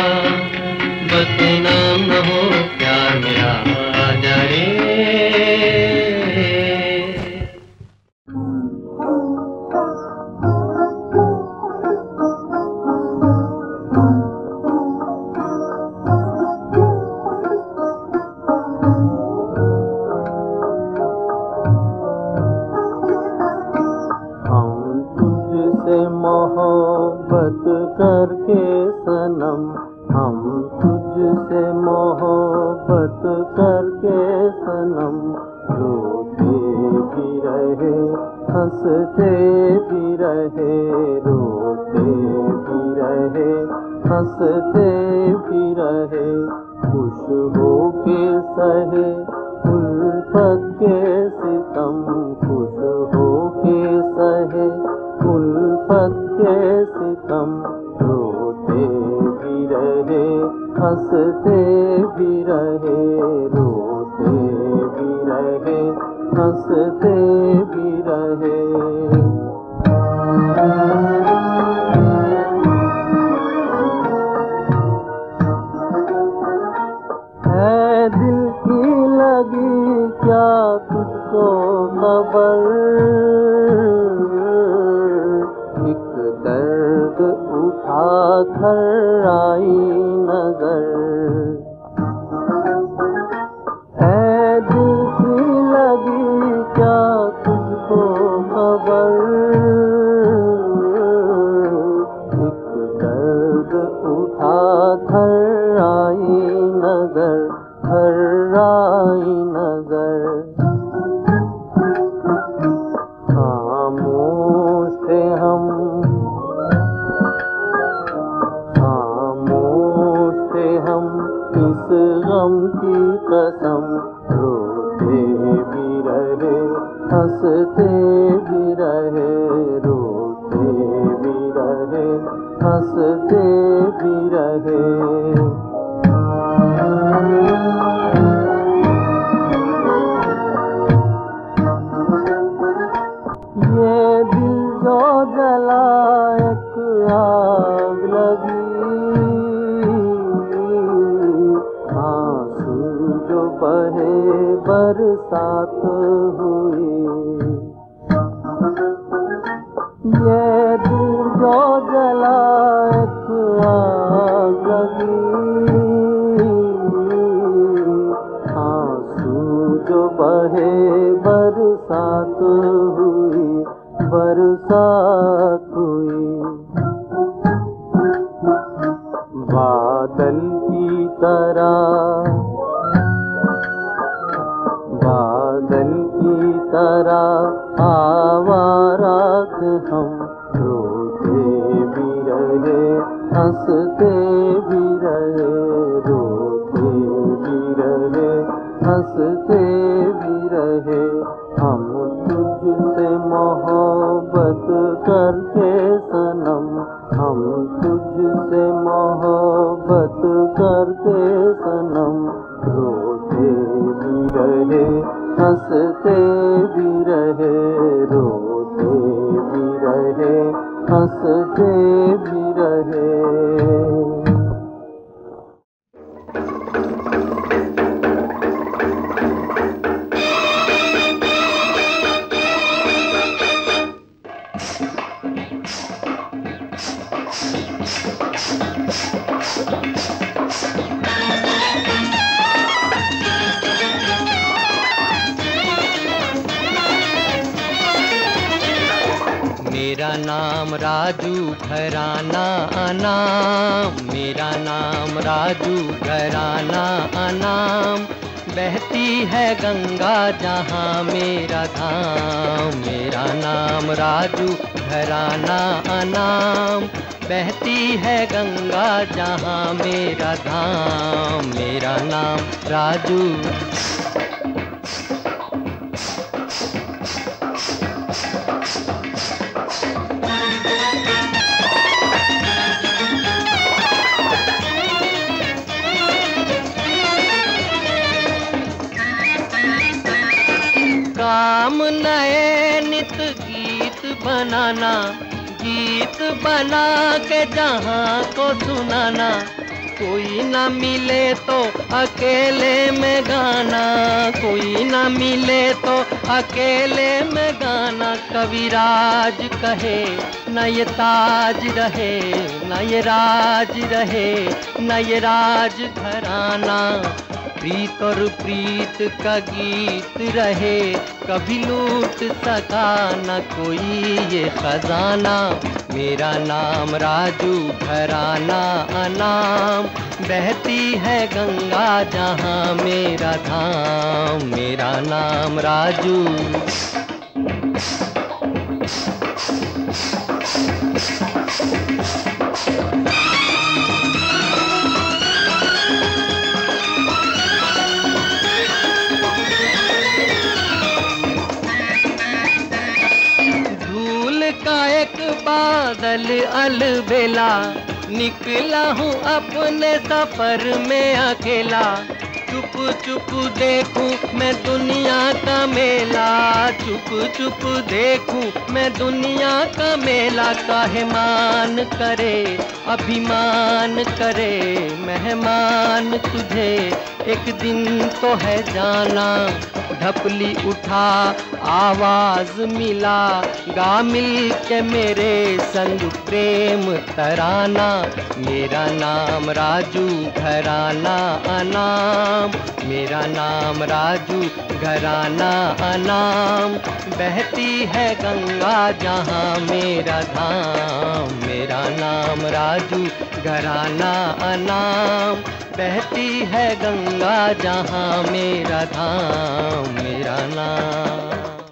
बदनाम न हो प्यार मेरा। आजा रे मोहब्बत करके सनम, हम तुझसे मोहब्बत करके सनम, रोते भी रहे हंसते भी रहे, रोते भी रहे हंसते भी रहे, खुश हो के सहे उल्फत के सितम, खुश हो के सहे उल्फत के सितम, रोते भी रहे हंसते भी रहे, रोते भी रहे हंसते भी रहे। है दिल की लगी क्या तुझको खबर, दर्द उठा कर आई नजर, ऐ दिल की लगी क्या तुझको खबर, एक दर्द उठा कर आई नजर, कर आई नजर। खामोश थे हम, हम इस गम की कसम, रोते भी रहे हंसते भी रहे, रोते भी रहे हंसते भी रहे। ये दिल जो जला एक आग लगी, बहे बरसात हुई, ये दिल जो जला एक आग लगी, आंसू जो बहे बरसात हुई, बरसात हुई। बादल की तरह, बादल की तरह आवारा थे हम, रोते भी रहे हंसते भी रहे, रोते भी रहे हंसते भी रहे। हम तुझसे मोहब्बत करके सनम, हम तुझसे मोहब्बत करके सनम, रोते भी रहे हंसते भी रहे, रोते भी रहे हंसते भी रहे। मेरा नाम राजू घराना अनाम, मेरा नाम राजू घराना अनाम, बहती है गंगा जहाँ मेरा धाम। मेरा नाम राजू घराना अनाम, बहती है गंगा जहाँ मेरा धाम, मेरा नाम राजू। काम नए नित गीत बनाना, गीत बना के जहाँ को सुनाना। कोई ना मिले तो अकेले में गाना, कोई ना मिले तो अकेले में गाना। कविराज कहे न ये ताज रहे, न ये राज रहे, न ये राज घराना। प्रीत और प्रीत का गीत रहे, कभी लूट सका न कोई ये खजाना। मेरा नाम राजू, घराना अनाम। बहती है गंगा जहाँ मेरा धाम, मेरा नाम राजू। बादल अलबेला, निकला हूँ अपने सफर में अकेला। चुप चुप देखूं मैं दुनिया का मेला, चुप चुप देखूं मैं दुनिया का मेला। काहे मान करे अभिमान करे मेहमान तुझे, एक दिन तो है जाना। ढपली उठा आवाज मिला, गा मिल के मेरे संग प्रेम तराना। मेरा नाम राजू, घराना अनाम। मेरा नाम राजू, घराना अनाम। बहती है गंगा जहाँ मेरा धाम, मेरा नाम राजू, घराना अनाम। बहती है गंगा जहाँ मेरा धाम, मेरा नाम।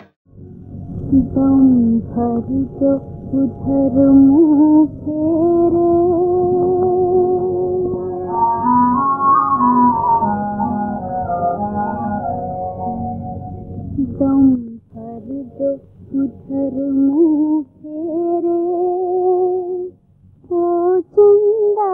दम भर जो उधर मुँह फेरे, दम भर जो उधर मुँह फेरे, ओ चंदा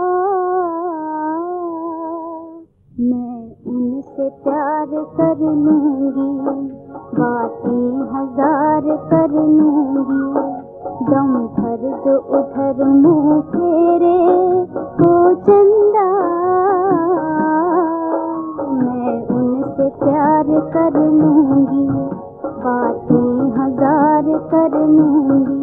मैं उनसे प्यार कर लूँगी, बातें हजार कर लूँगी। दम भर जो उधर मुँह फेरे, ओ चंदा मैं उनसे प्यार कर लूँगी, बातें हजार कर लूँगी।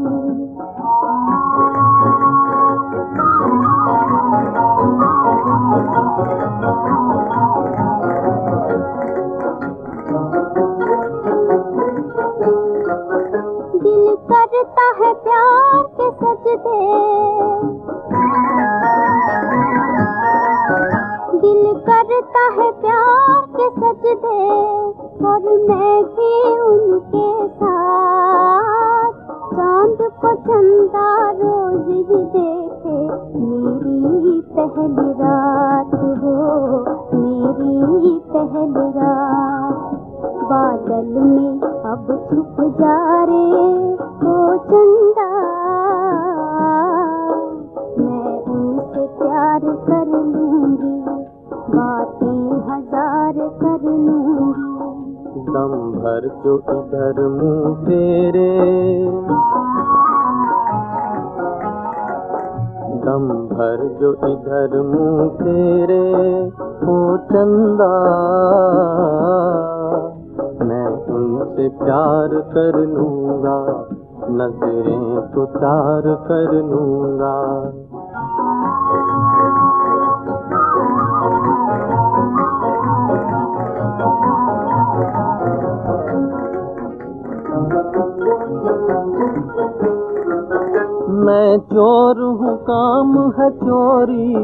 दिल करता है प्यार के सजदे, दिल करता है प्यार के सजदे, और मैं भी उनके साथ। चांद को चंदा रोज ही देखे, मेरी पहली रात हो, मेरी पहली रात। बादल में अब छुप जा रे, ओ चंदा मैं उनसे प्यार कर लूँगी, बातें हजार कर लूँगी। दम भर जो इधर मुँह फेरे, दम भर जो इधर मुँह फेरे, ओ चंदा मैं उनसे प्यार कर लूँगा, नजरें तो चार कर लूँगा। मैं चोर हूँ काम है चोरी,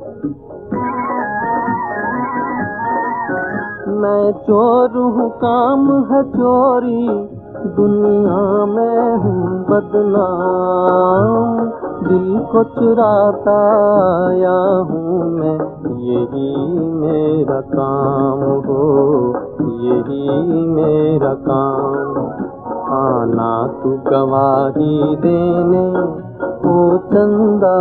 मैं चोर हूँ काम है चोरी। दुनिया में हूँ बदनाम, दिल को चुराता आया हूँ मैं, यही मेरा काम हो, यही मेरा काम। आना तू गवाही देने ओ चंदा,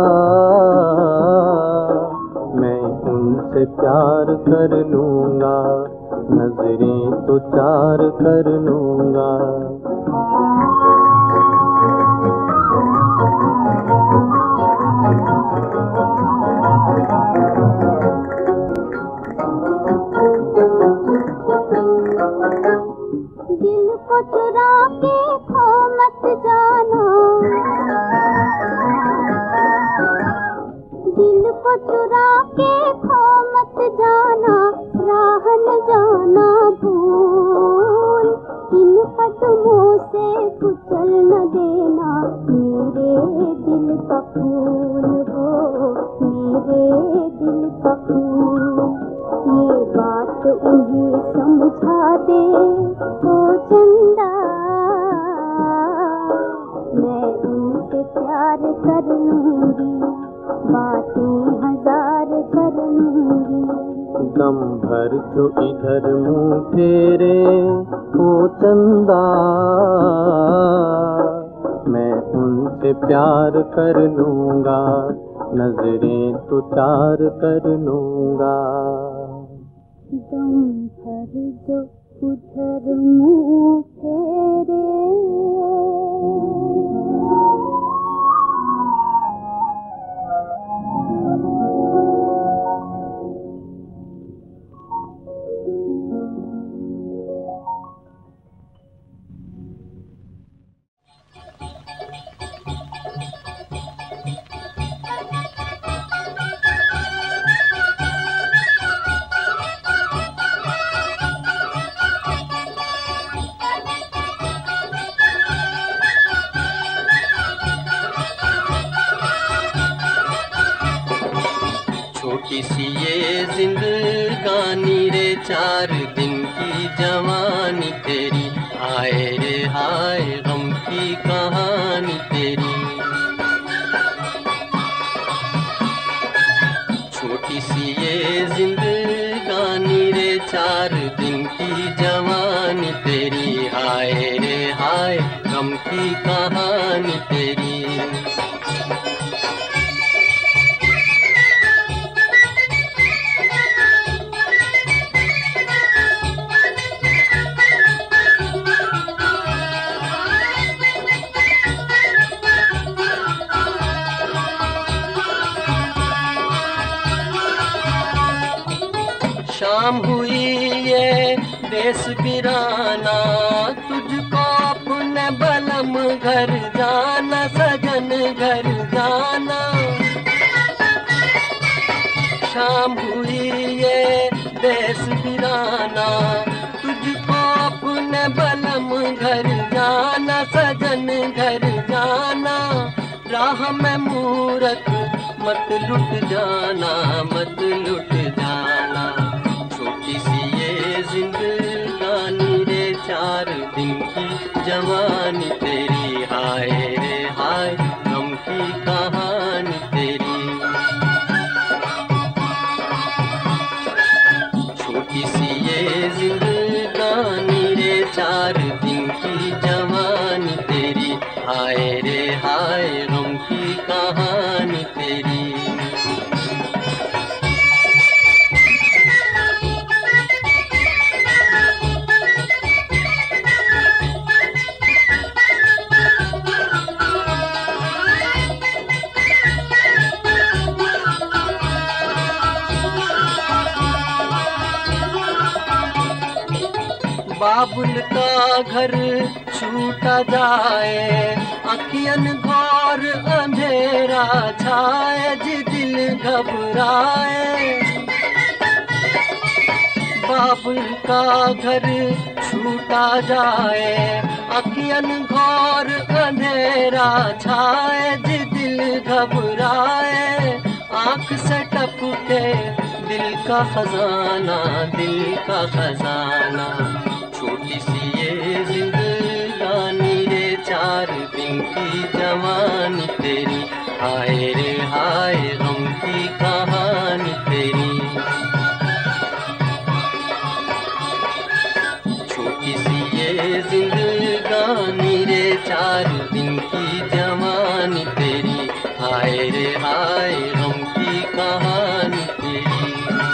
मैं उनसे प्यार कर लूँगा, नजरें तो चार कर लूँगा। दिल को चुरा के खो मत जाना, दिल को चुरा के खो मत जाना, राह न जाना भूल, इन कदमों से कुचल न देना मेरे दिल का फूल हो, मेरे दिल का फूल। ये बात उन्हें समझा दे ओ चंदा, मैं उनसे प्यार कर लूँगी, बातें हजार कर लूँगी। दम भर जो इधर मुँह फेरे ओ चंदा, मैं उनसे प्यार कर लूँगा, नजरें तो चार कर लूँगा। दम भर जो उधर मुँह फेरे, छोटी सी ये जिंदगानी रे, 4 दिन की जवानी तेरी, हाय रे हाय गम की कहानी तेरी। छोटी सी ये जिंदगानी रे, 4 दिन की जवानी तेरी, हाय रे हाय गम की कहानी तेरी। शाम हुई ये देश बिराना, तुझको अपने बलम घर जाना, सजन घर जाना। शाम हुई ये देश बिराना, तुझको अपने बलम घर जाना, सजन घर जाना। राह में मूरत मत लुट जाना, मत लुट जाना। छोटी सी ये जिंदगानी रे, 4 दिन की जवानी तेरी, हाय रे हाय गम की कहानी तेरी। छोटी सी ये जिंदगानी रे, 4 दिन की जवानी तेरी, हाय रे हाय गम की कहानी तेरी। बाबुल का घर छूटा जाए, अखियन घोर अंधेरा छाए, जी दिल घबराए। बाबुल का घर छूटा जाए, अखियन घोर अंधेरा छाए, जी दिल घबराए। आँख से टपके दिल का खजाना, दिल का खजाना। छोटी सी ये जिंदगानी रे, 4 दिन की जवानी तेरी, हाय रे हाय गम की कहानी तेरी। छोटी सी ये जिंदगानी रे, 4 दिन की जवानी तेरी। हाय रे हाय गम की कहानी तेरी।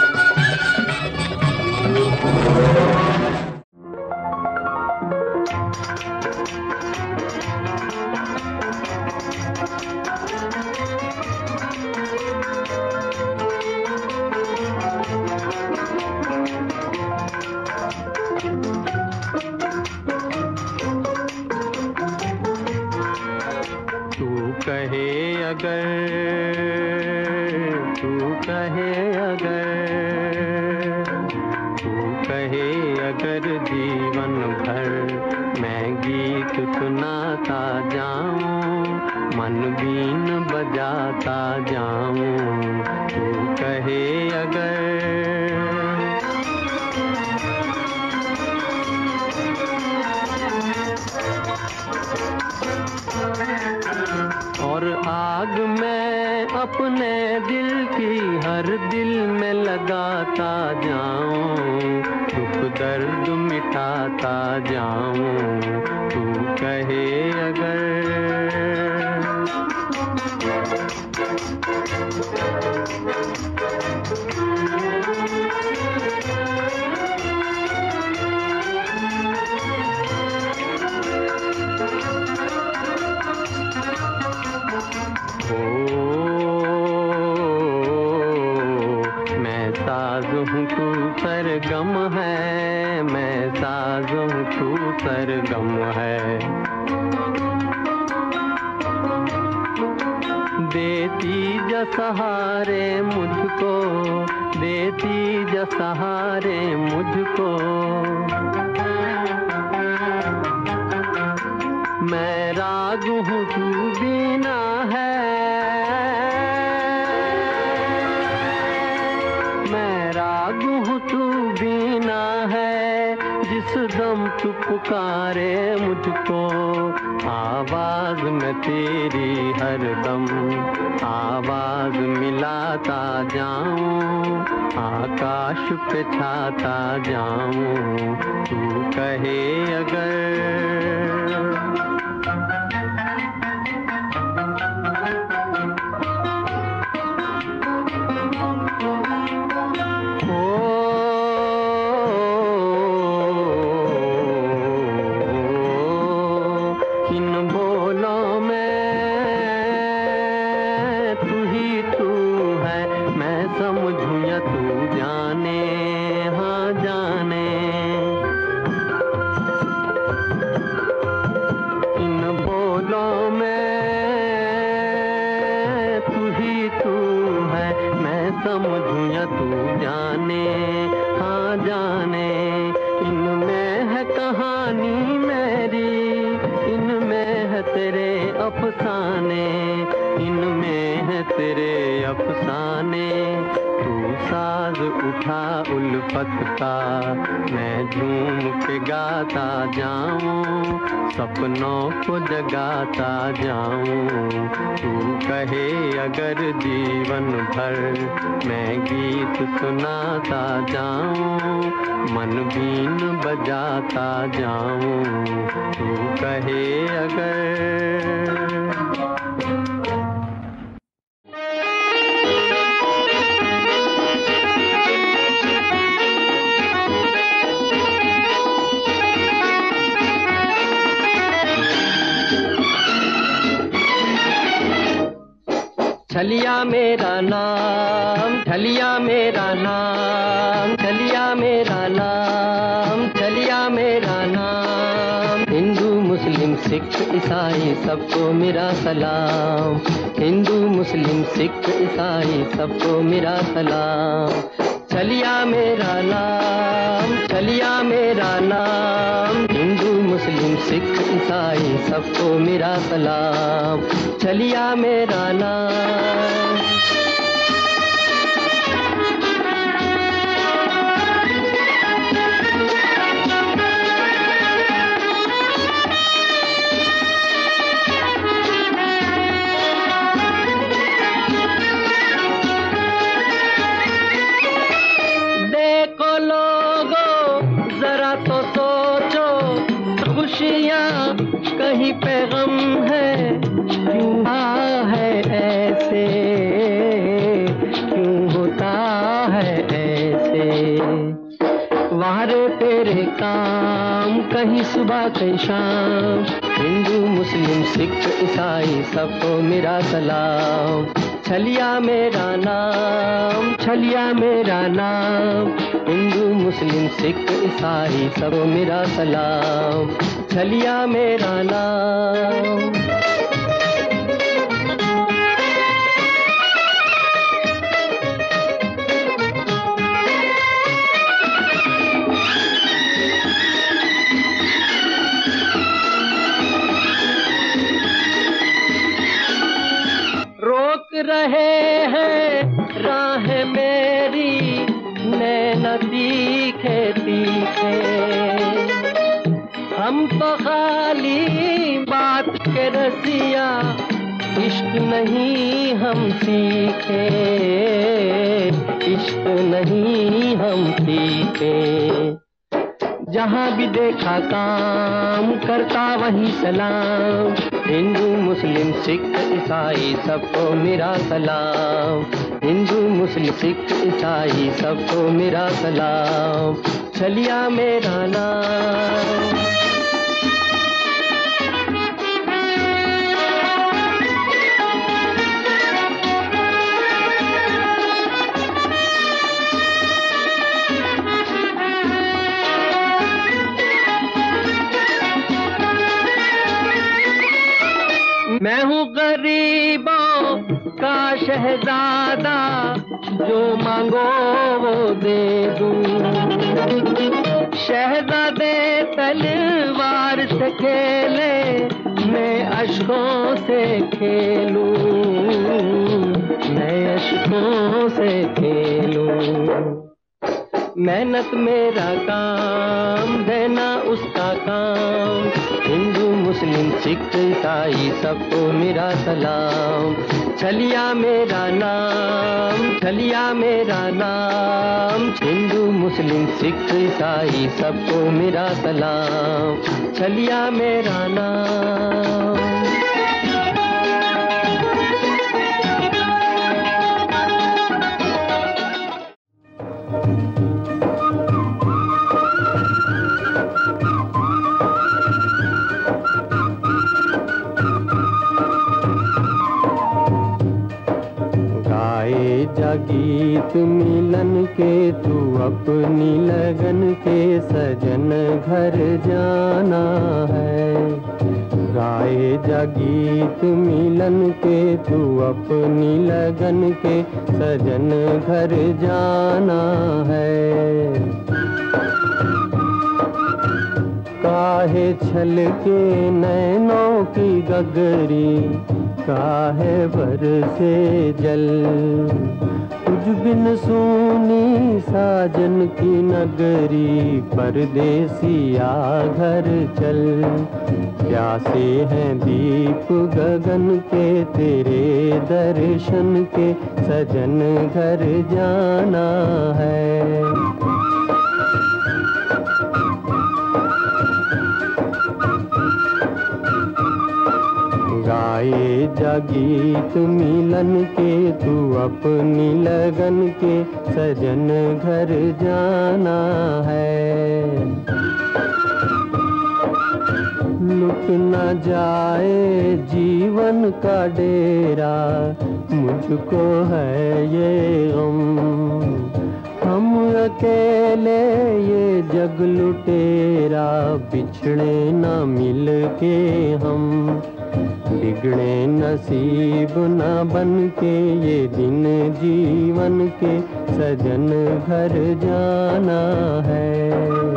अगर जीवन भर मैं गीत सुनाता जाऊं, मन बीन बजाता जाऊं, तू कहे अगर। और आग मैं अपने दिल की हर दिल में लगाता जाऊं, दुख दर्द मिटाता जाऊं, तू कहे अगर। सरगम है, मैं साज़ हूँ, तू सरगम है। देती जा सहारे मुझको, देती जा सहारे मुझको, मैं राग हूँ तू बीना है, मैं राग हूँ तू बीना है। जिस दम तू पुकारे मुझको, आवाज में तेरी हर दम आवाज मिलाता जाऊं, आकाश पे छाता जाऊं, तू कहे अगर। समझूं या तू जाने, हाँ जाने, इनमें है कहानी मेरी, इनमें है तेरे अफसाने, इनमें है तेरे अफसाने। तू साज उठा उल्फत का, मैं झूम के गाता जाऊं, सपनों को जगाता जाऊं, तू कहे अगर जीवन भर मैं गीत सुनाता जाऊं, मन बीन बजाता जाऊं, तू कहे अगर। छलिया मेरा नाम, छलिया मेरा नाम, छलिया मेरा नाम, छलिया मेरा नाम। हिंदू मुस्लिम सिख ईसाई सबको मेरा सलाम, हिंदू मुस्लिम सिख ईसाई सबको मेरा सलाम। छलिया मेरा नाम, छलिया मेरा नाम, हिंदू मुस्लिम सिख ईसाई सबको मेरा सलाम। छलिया मेरा नाम। तो सोचो खुशियाँ कहीं पे गम है, क्यों है ऐसे, क्यों होता है ऐसे। वारे तेरे काम कहीं सुबह कहीं शाम, हिंदू मुस्लिम सिख ईसाई सबको मेरा सलाम। छलिया मेरा नाम, छलिया मेरा नाम, हिंदू मुस्लिम सिख ईसाई सबको मेरा सलाम। छलिया मेरा नाम। रोक रहे हैं राह मेरी नैन तीखे तीखे, हम तो खाली बात के रसिया, इश्क नहीं हम सीखे, इश्क नहीं हम सीखे। जहाँ भी देखा काम करता वही सलाम, हिंदू मुस्लिम सिख ईसाई सबको मेरा सलाम। हिंदू मुस्लिम सिख ईसाई सबको मेरा सलाम। छलिया मेरा नाम। मैं हूँ गरीबों का शहजादा, जो मांगो वो दे दूं। शहजादे तलवार से खेले, मैं अश्कों से खेलूं, मैं अश्कों से खेलूं। मेहनत मेरा काम, देना उसका काम, हिंदू मुस्लिम सिख ईसाई सबको मेरा सलाम। छलिया मेरा नाम, छलिया मेरा नाम, हिंदू मुस्लिम सिख ईसाई सबको मेरा सलाम। छलिया मेरा नाम। गीत मिलन के तू अपनी लगन के, सजन घर जाना है। गाए जा गीत मिलन के तू अपनी लगन के, सजन घर जाना है। काहे छल के नैनों की गगरी, काहे बरसे जल, तुझ बिन सूनी साजन की नगरी, परदेसिया घर चल। प्यासे हैं दीप गगन के तेरे दर्शन के, सजन घर जाना है। गाए जा गीत मिलन के तू अपनी लगन के, सजन घर जाना है। लुट न जाए जीवन का डेरा, मुझको है ये गम। हम अकेले ये जग लुटेरा, बिछड़े न मिल के हम। बिगड़े नसीब न बन के ये दिन जीवन के, सजन घर जाना है।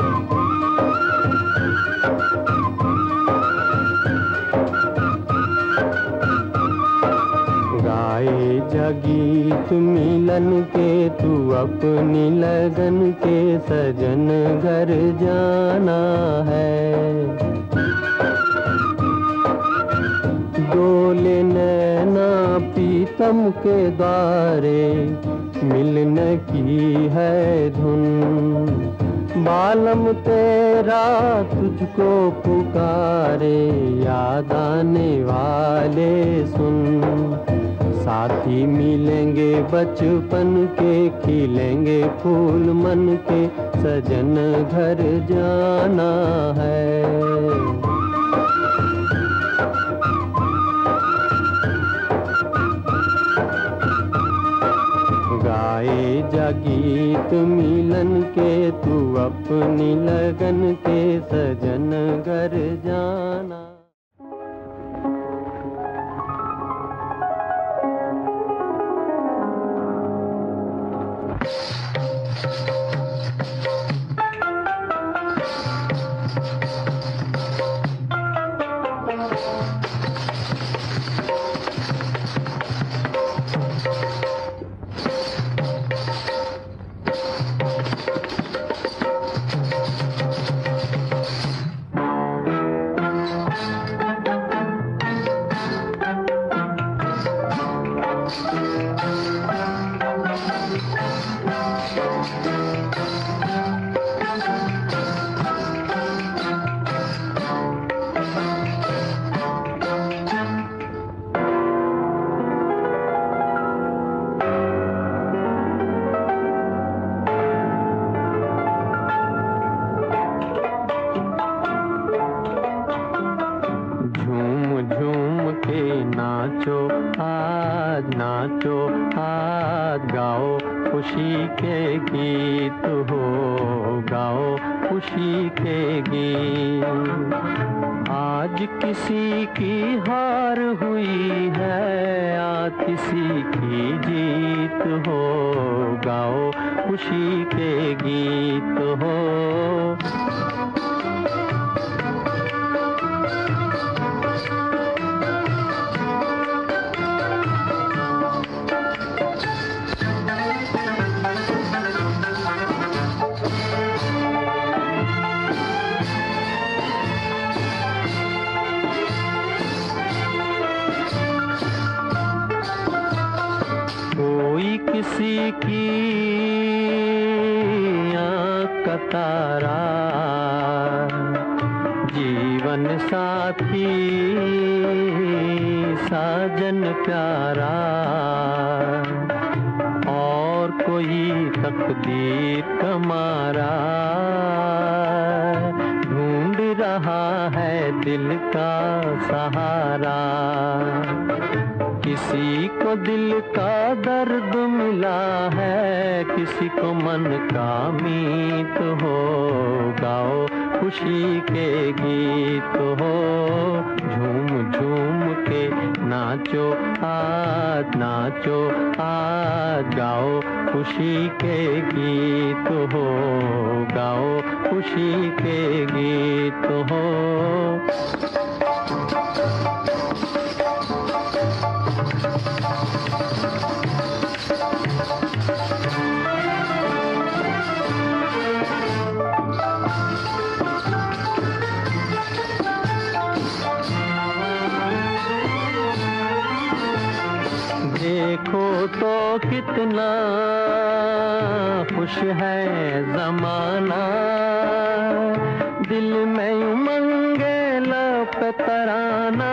गाए जा गीत मिलन के तू अपनी लगन के, सजन घर जाना है। डोले नैना पीतम के द्वारे, मिलने की है धुन। बालम तेरा तुझको पुकारे, याद आने वाले सुन। साथी मिलेंगे बचपन के, खिलेंगे फूल मन के, सजन घर जाना है। गाए जा गीत मिलन के, तू अपनी लगन के, सजन घर जाना। नाचो आज गाओ खुशी के गीत हो, गाओ खुशी के गीत। आज किसी की हार हुई है, आज किसी की जीत हो, गाओ खुशी के गीत हो। कोई किसी की आँख का तारा, जीवन साथी साजन प्यारा, और कोई तकदीर कमारा, ढूंढ रहा है दिल का सहारा। किसी को दिल का दर्द मिला है, किसी को मन का मीत हो, गाओ खुशी के गीत हो। झूम झूम के नाचो आज गाओ खुशी के गीत हो, गाओ खुशी के गीत हो। देखो तो कितना खुश है जमाना, दिल में उमंगे लब तराना।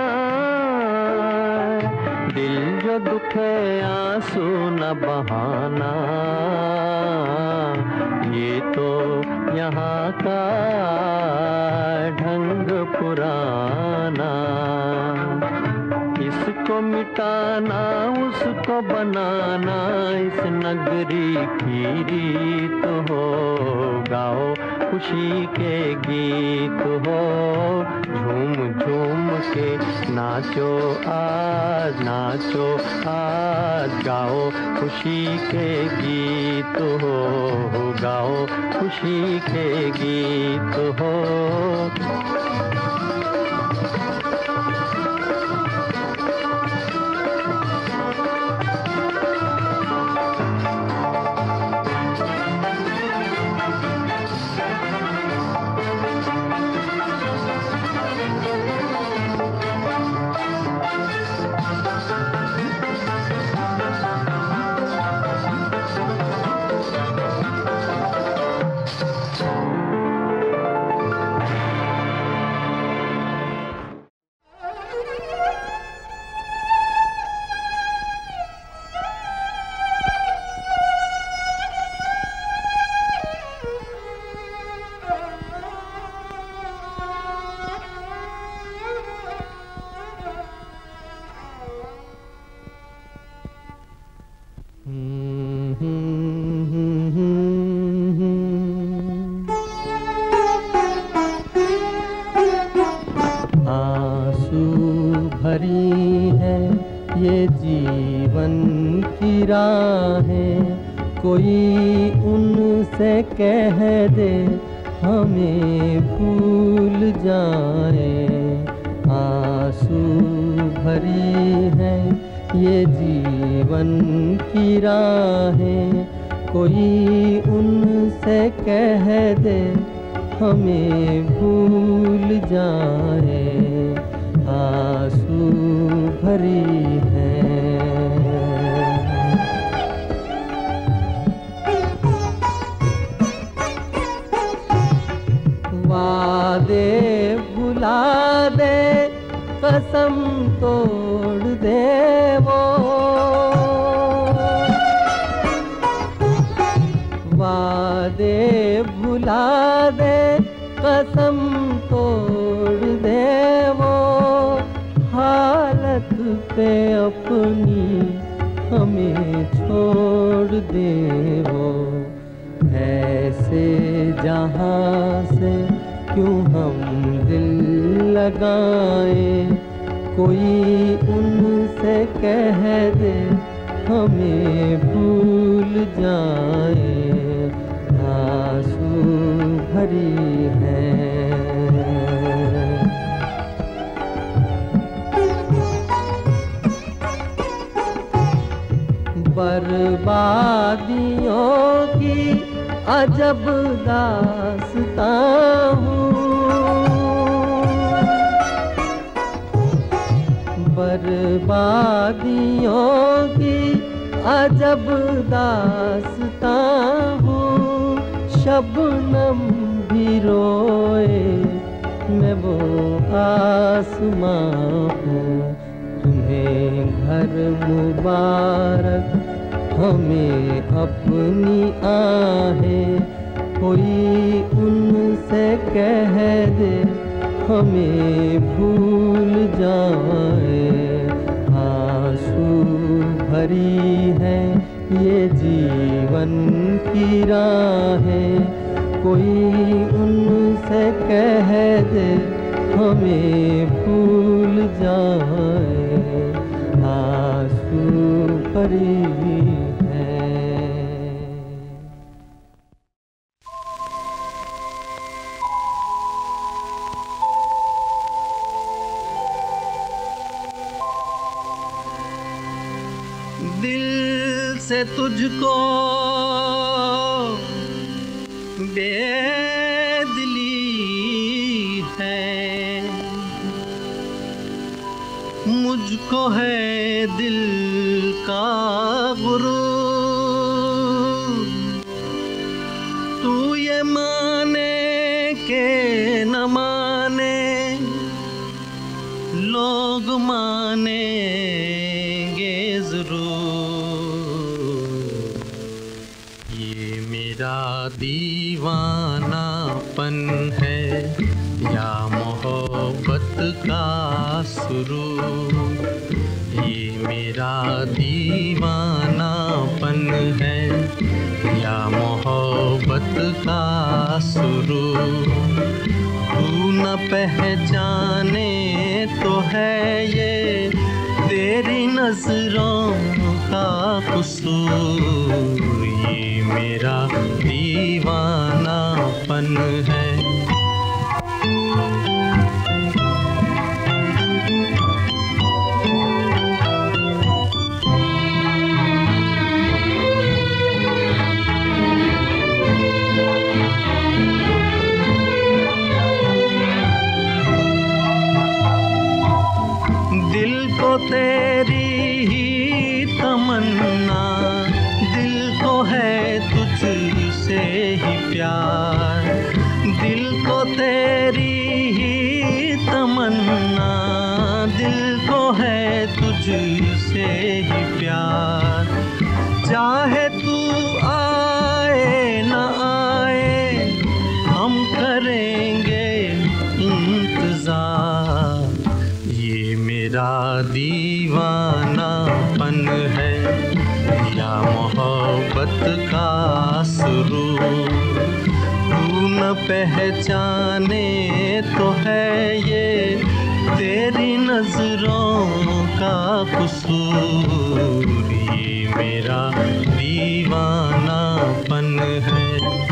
दिल जो दुखे आंसू न बहाना, ये तो यहाँ का ढंग पुराना। इसको मिटाना उसको बनाना, इस नगरी की रीत हो, गाओ खुशी के गीत हो। झूम झूम के नाचो आज गाओ खुशी के गीत हो, गाओ खुशी के गीत हो। भरी हैं ये जीवन की राहें, कोई उनसे कह दे हमें भूल जाए। आंसू भरी हैं ये जीवन की राहें, कोई उनसे कह दे हमें भूल जाए। आंसू भरी हैं। वादे भुला दे, कसम तोड़ दे वो, वादे भुला दे, कसम तोड़ दे वो, हालत पे अपनी हमें छोड़ दे वो। ऐसे जहाँ से क्यों हम दिल लगाएं, कोई उनसे कह दे हमें भूल जाए। आंसू भरी हैं। बर्बादियों की अजब दास्तां हूँ, बर्बादियों की अजब दास्तां हूँ। शबनम भी रोए मैं वो आसमां हूँ। तुम्हें घर मुबारक हमें अपनी आहें, कोई उनसे कह दे हमें भूल जाए। आंसू भरी है ये जीवन की राहें, कोई उनसे कह दे हमें भूल जाए। आंसू भरी दिल से तुझको बेदिली है, मुझको है दिल का गुरूर। तू ये माने के न माने, लोग माने दीवानापन है या मोहब्बत का सुरूर। ये मेरा दीवानापन है या मोहब्बत का सुरूर। तू न पहचाने तो है ये तेरी नजरों का कसूर। ये मेरा दीवानापन है। दिल को तेरी ही तमन्ना, दिल को है तुझसे ही प्यार। दिल को तेरी ही तमन्ना, दिल को है तुझसे ही प्यार। चाहे तू आए न आए, हम करेंगे इंतजार। ये मेरा दीवानापन है या मोहब्बत का सुरूर। तू न पहचाने तो है ये तेरी नजरों का कसूर, ये मेरा दीवानापन है।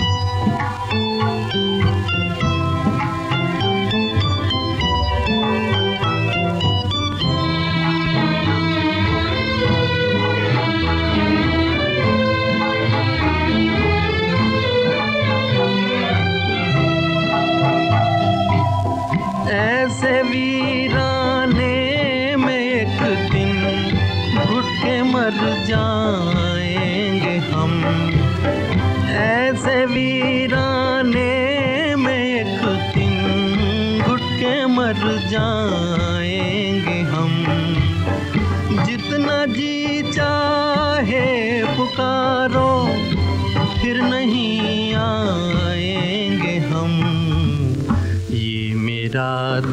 ऐसे वीराने में एक दिन घुट के मर जाएंगे हम। ऐसे वीराने में एक दिन घुट के मर जाएंगे हम। जितना जी चाहे पुकारो, फिर नहीं आएंगे हम। मेरा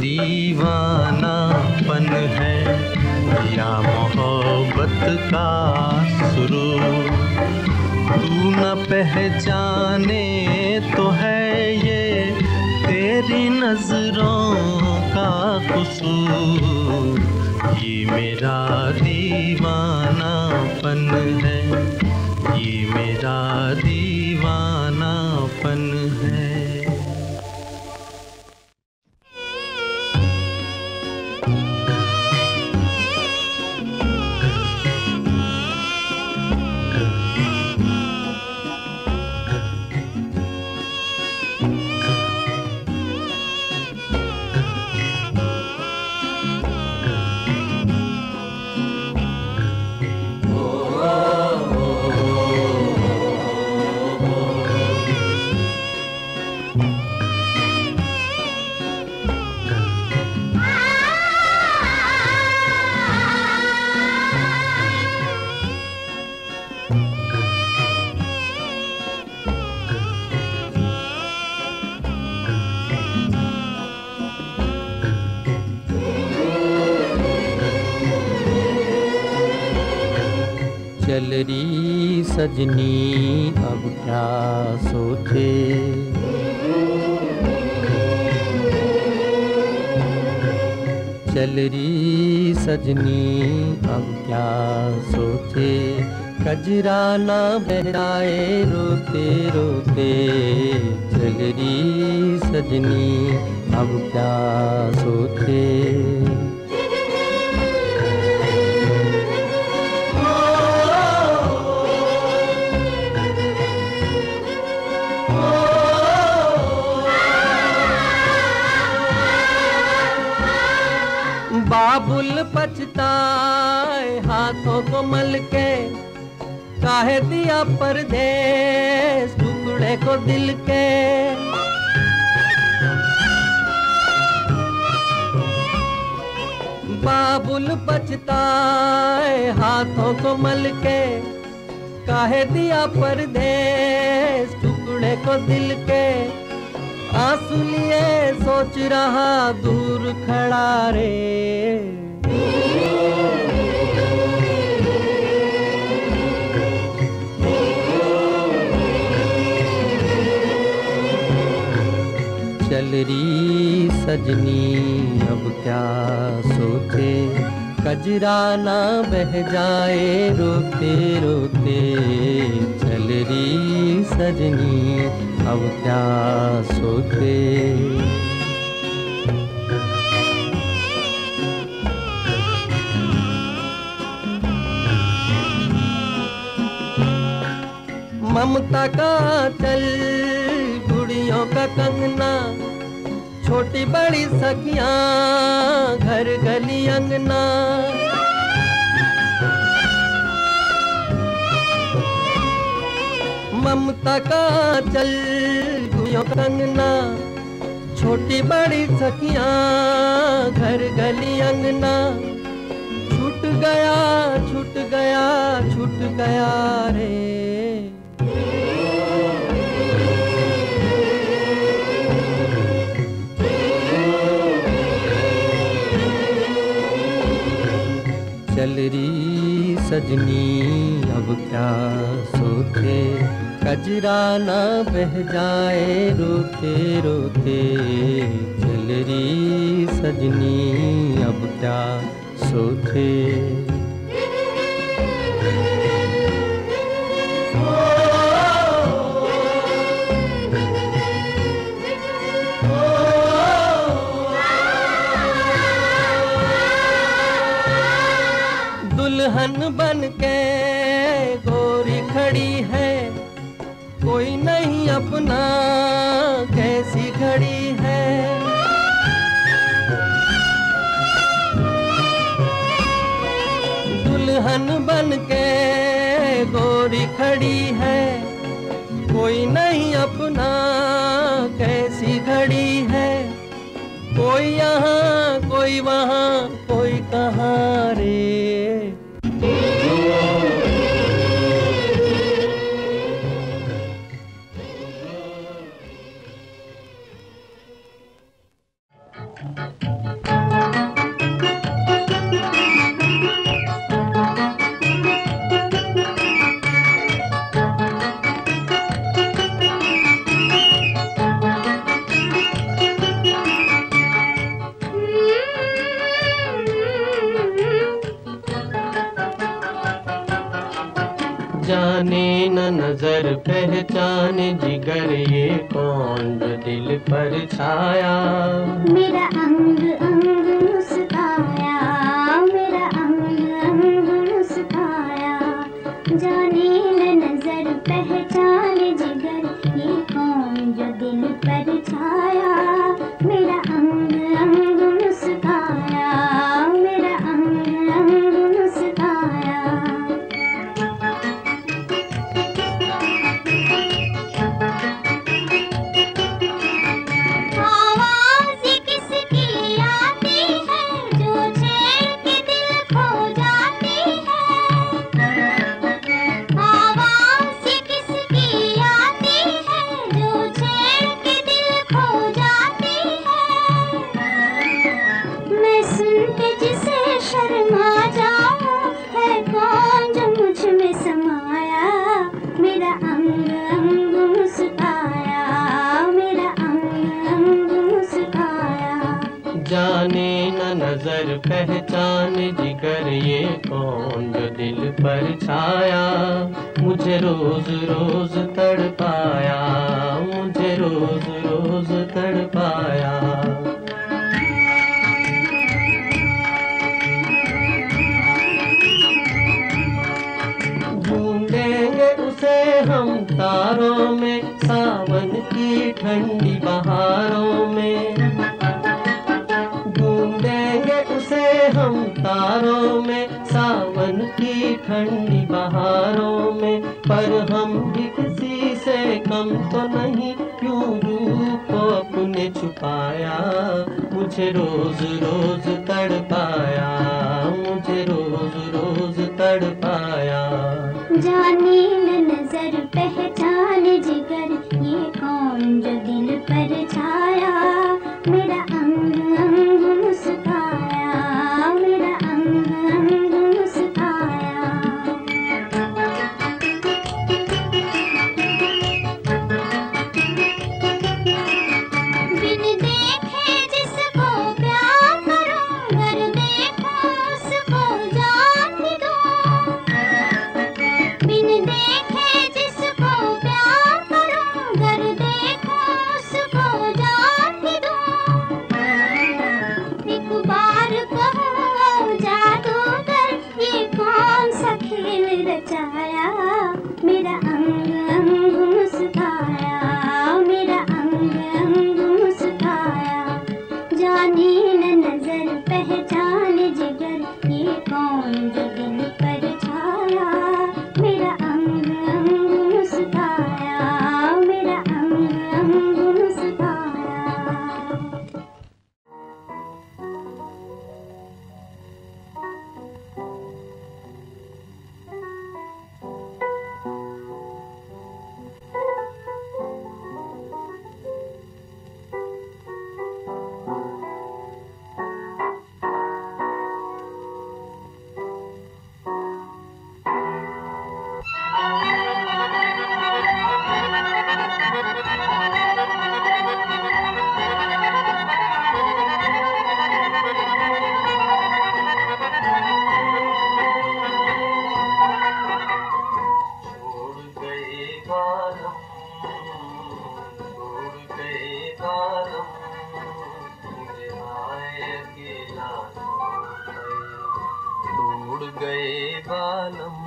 दीवानापन है या मोहब्बत का सुरूर, तू न पहचाने तो है ये तेरी नजरों का कसूर। ये मेरा दीवानापन है, ये मेरा दीवानापन है। चल रही सजनी अब क्या सोचे, चल रही सजनी अब क्या सोचे। कजरा ना बहराए रोते रोते, चल रही सजनी अब क्या सोचे। बाबुल पछताए हाथों को मल के, काहे दिया परदेस टुकड़े को दिल के। बाबुल पछताए हाथों को मल के, काहे दिया परदेस टुकड़े को दिल के। आंसू लिए सोच रहा दूर खड़ा रे, चल रही सजनी अब क्या सोचे। कजरा ना बह जाए रोते रोते, चल रही सजनी अब क्या सोचे। ममता का चल गुड़ियों का कंगना, छोटी बड़ी सखियां घर गली अंगना। ममता का चल गुड़ियों का कंगना, छोटी बड़ी सखियां घर गली अंगना। छूट गया छूट गया छूट गया रे, चल रही सजनी अब क्या सोचे। कजरा ना बह जाए रोते रोते, चल रही सजनी अब क्या सोचे। दुल्हन बन के गोरी खड़ी है, कोई नहीं अपना कैसी घड़ी है। दुल्हन बन के गोरी खड़ी है, कोई नहीं अपना कैसी घड़ी है। कोई यहाँ कोई वहाँ कोई कहाँ रे। जाने न नजर पहचान जिगर ये कौन जो दिल पर छाया। मेरा अंग अंग मुस्काया, मेरा अंग अंग मुस्काया। जाने न नजर पहचान जिगर ये कौन जो दिल पर छाया। मेरा अंग अंग मुस्काया, मेरा अंग अंग मुस्काया। जाने न नजर पहचान जिगर ये कौन जो दिल पर छाया। मुझे रोज रोज तड़पाया, मुझे रोज रोज तड़पाया। ढूंढेंगे उसे हम तारों में, सावन की ठंडी बहारों में। ढूंढेंगे उसे हम तारों में, सावन की ठंडी बहारों में। पर हम भी किसी से कम तो नहीं, क्यों रूप को अपने छुपाया। मुझे रोज रोज तड़पाया, मुझे रोज रोज तड़पाया। जाने न नजर पहचान जिगर ये कौन जो दिल पर छाया। मेरा अंग अंग मुस्काया, मेरा अंग अंग मुस्काया। बिन देखे जिसको प्यार करूं, गर देखो उसको जान भी दूं। बिन देखे जिसको प्यार करूं, गर देखो उसको जान बालम,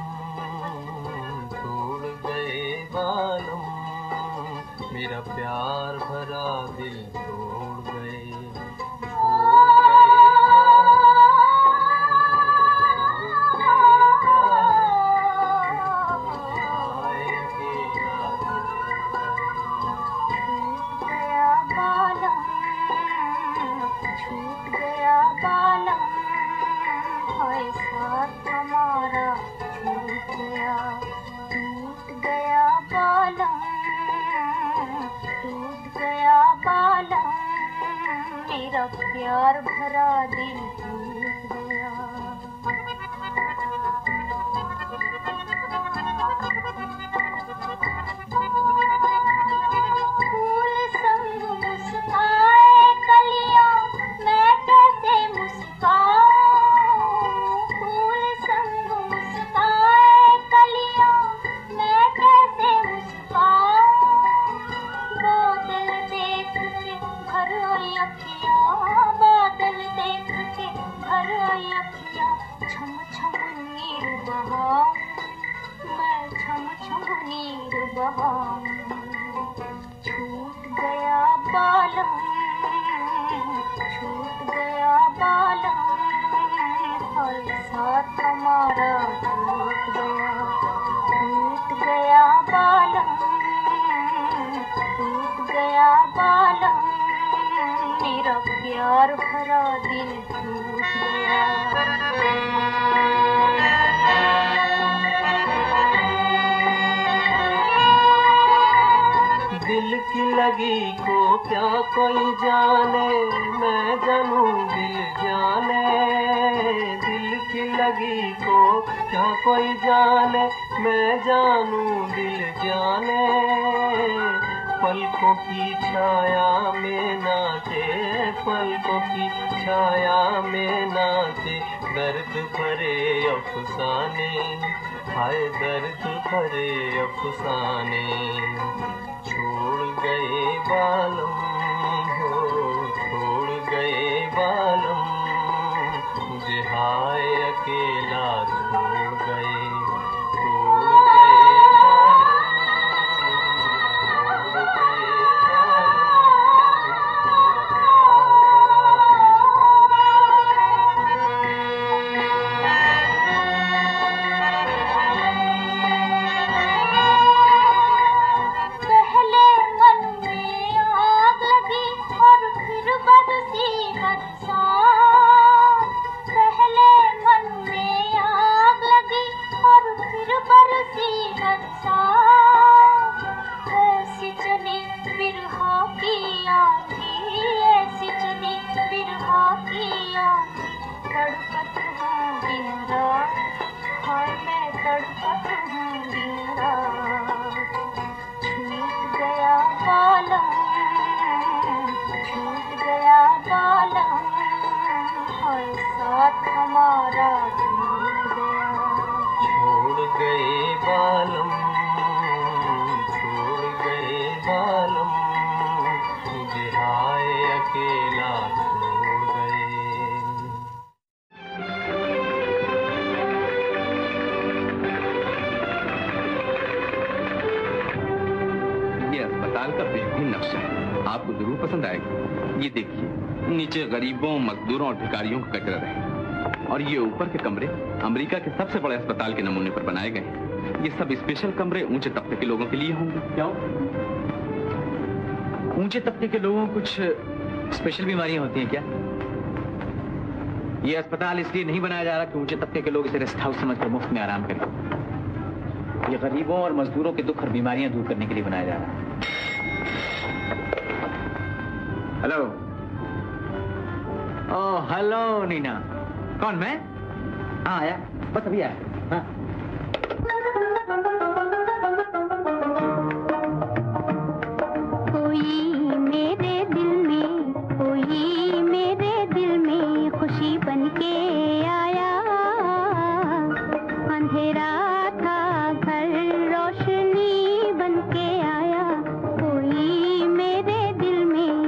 छोड़ गए बालम, मेरा प्यार भरा दिल तोड़ गए। प्यार भरा दिल टूट गया। फूल संग मुस्काए कलियों, मैं कैसे मुस्काऊं? फूल संग मुस्काए कलियों, मैं कैसे मुस्काऊं? बादल देख के भर आई अखियां, बादल देख के भर आई अखियां, छम छम नीर बहाऊं, मैं छम छम नीर बहाऊं। छूट गया बालम, छूट गया बालम, हर साथ हमारा टूट गया। टूट गया बालम, टूट गया बालम, मेरा प्यार भरा दिल टूट गया। दिल की लगी को क्या कोई जाने, मैं जानूं दिल जाने। दिल की लगी को क्या कोई जाने, मैं जानूं दिल जाने। पलकों की छाया में नाचे, पलकों की छाया में नाचे, दर्द भरे अफसाने, हाय दर्द भरे अफसाने। छोड़ गए बालम हो, छोड़ गए बालम, मुझे हाय अकेला छोड़ गए। छोड़ गए नीचे गरीबों, मजदूरों और भिखारियों का कचरा है, और ये ऊपर के कमरे अमेरिका के सबसे बड़े अस्पताल के नमूने पर बनाए गए हैं। ये सब स्पेशल कमरे ऊंचे तबके के लोगों के लिए होंगे। क्यों? ऊंचे तबके के लोगों को कुछ स्पेशल बीमारियां होती हैं क्या? ये अस्पताल इसलिए नहीं बनाया जा रहा कि ऊंचे तबके के लोग इसे रेस्ट हाउस समझकर मुफ्त में आराम करें। ये गरीबों और मजदूरों के दुख और बीमारियां दूर करने के लिए बनाया जा रहा है। हेलो। Oh hello Nina. कौन? मैं? हाँ आया, बस अभी आया। हाँ कोई मेरे दिल में, कोई मेरे दिल में खुशी बनके आया। अंधेरा था घर रोशनी बनके आया। कोई मेरे दिल में।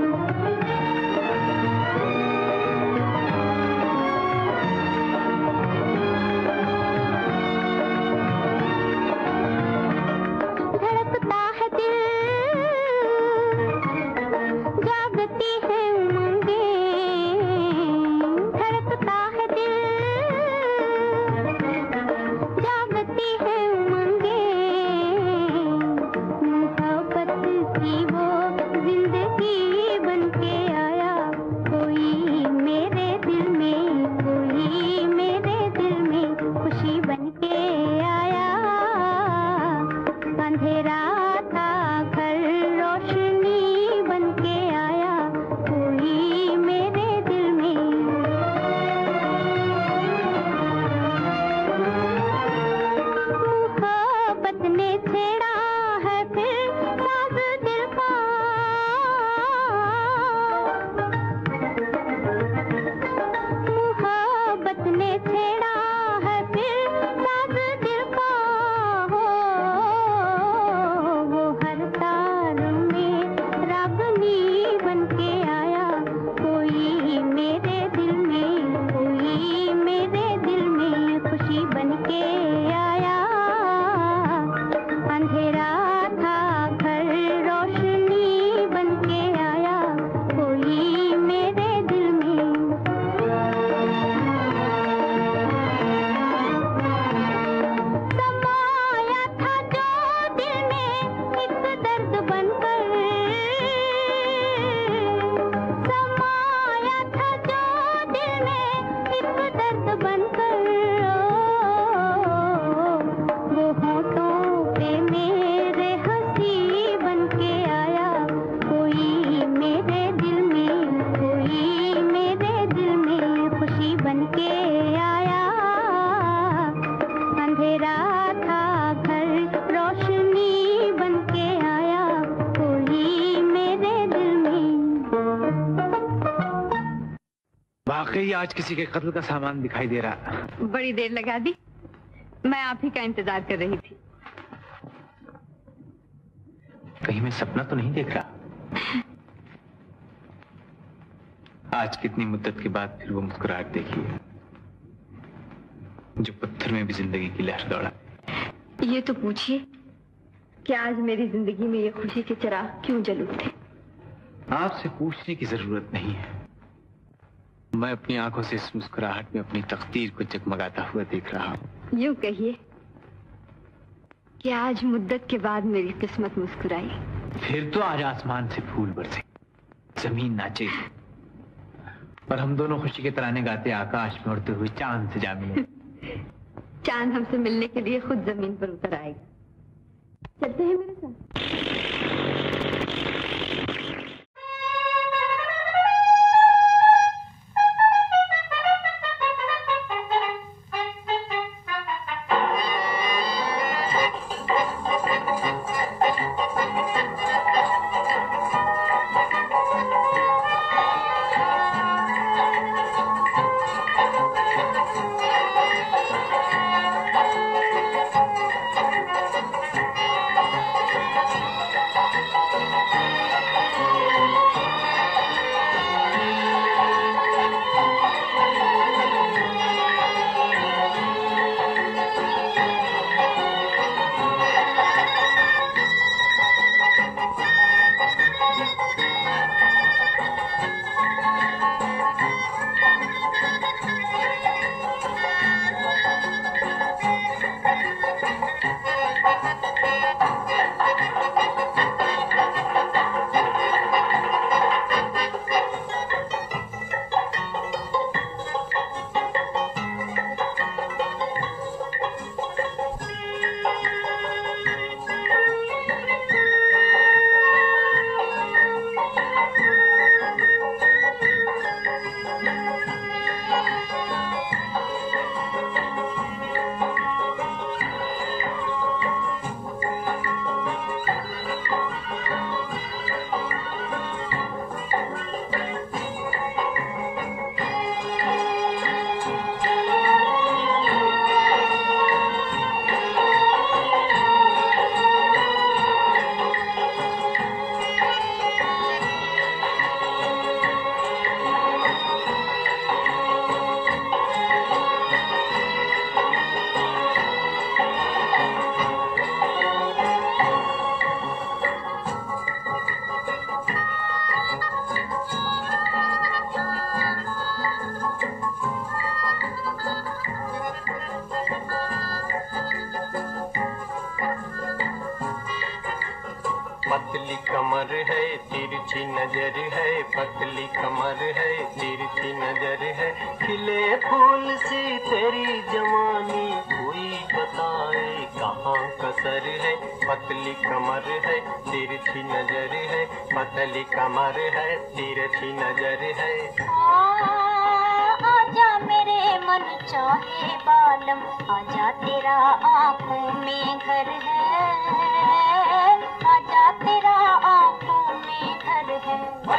वाकई आज किसी के कत्ल का सामान दिखाई दे रहा। बड़ी देर लगा दी, मैं आप ही का इंतजार कर रही थी। कहीं मैं सपना तो नहीं देख रहा? आज कितनी मुद्दत के बाद फिर वो मुस्कुराहट देखी है जो पत्थर में भी जिंदगी की लहर दौड़ा। ये तो पूछिए कि आज मेरी जिंदगी में ये खुशी के चिराग क्यों जल उठे? आपसे पूछने की जरूरत नहीं है। मैं अपनी आंखों से इस मुस्कुराहट में अपनी तकदीर को जगमगाता हुआ देख रहा हूँ। यूं कहिए कि आज मुद्दत के बाद मेरी किस्मत मुस्कुराई। फिर तो आज आसमान से फूल बरसे, जमीन नाचे और हम दोनों खुशी के तराने गाते आकाश में उड़ते हुए चांद से जा मिले। चांद हमसे मिलने के लिए खुद जमीन पर उतर आएगा। चलते हैं मेरे साथ। पतली कमर है तिरछी नजर है, पतली कमर है तिरछी नजर है, खिले फूल सी तेरी जवानी कोई बताए कहाँ कसर है। पतली कमर है तिरछी नजर है, पतली कमर है तिरछी नजर है। आजा मेरे मन चाहे बालम, आजा तेरा आँखों में घर है, आजा तेरा आँखों में घर है।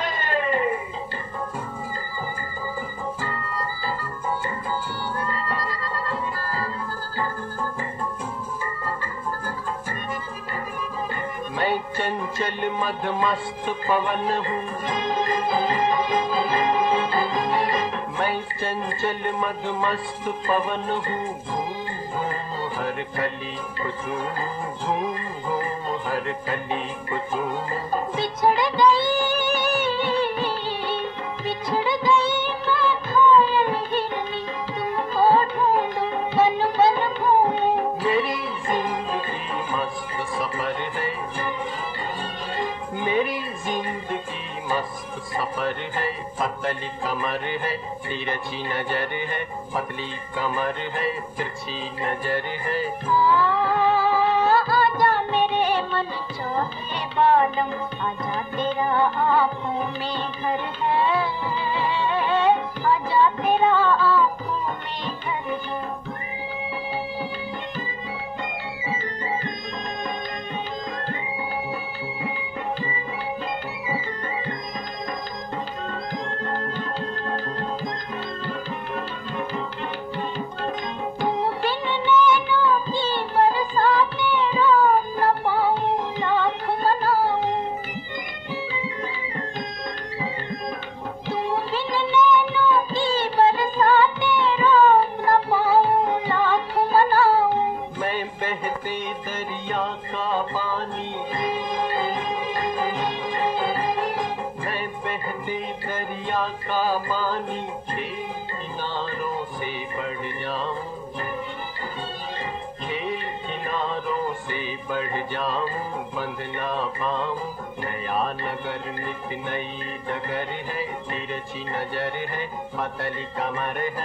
मैं चंचल मदमस्त पवन हूँ, मैं चंचल मदमस्त पवन हूँ, घूम घूम हर कली को चूम, घूम घूम हर कली को चूम। बिछड़ गई मैं घायल हिरनी, तुमको ढूंढूं बन बन घूमूं। मेरी जिंदगी मस्त सफर है, मेरी जिंदगी मस्त सफर है। पतली कमर है तिरछी नजर है, पतली कमर है तिरछी नजर है। आजा मेरे मन चाहे बालम, आजा तेरा आँखों में घर है, आजा तेरा आँखों में घर है। दरिया का पानी खेल किनारों से बढ़ जाऊं, खेल किनारों से बढ़ जाऊं, बंध ना पाऊं। नया नगर नित नई डगर है, तिरछी नजर है, पतली कमर है।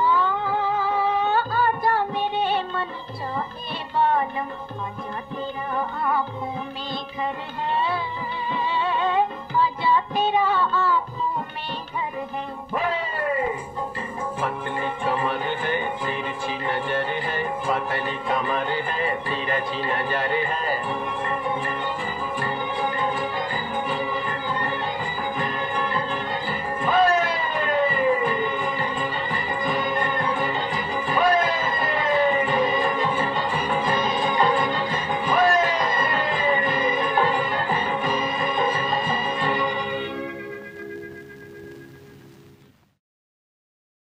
आजा मेरे मन चाहे बालम, आजा तेरा आँखों में घर है, आजा तेरा आँखों में घर है। पतली कमर है, तिरछी नजर है, पतली कमर है, तिरछी नजर है।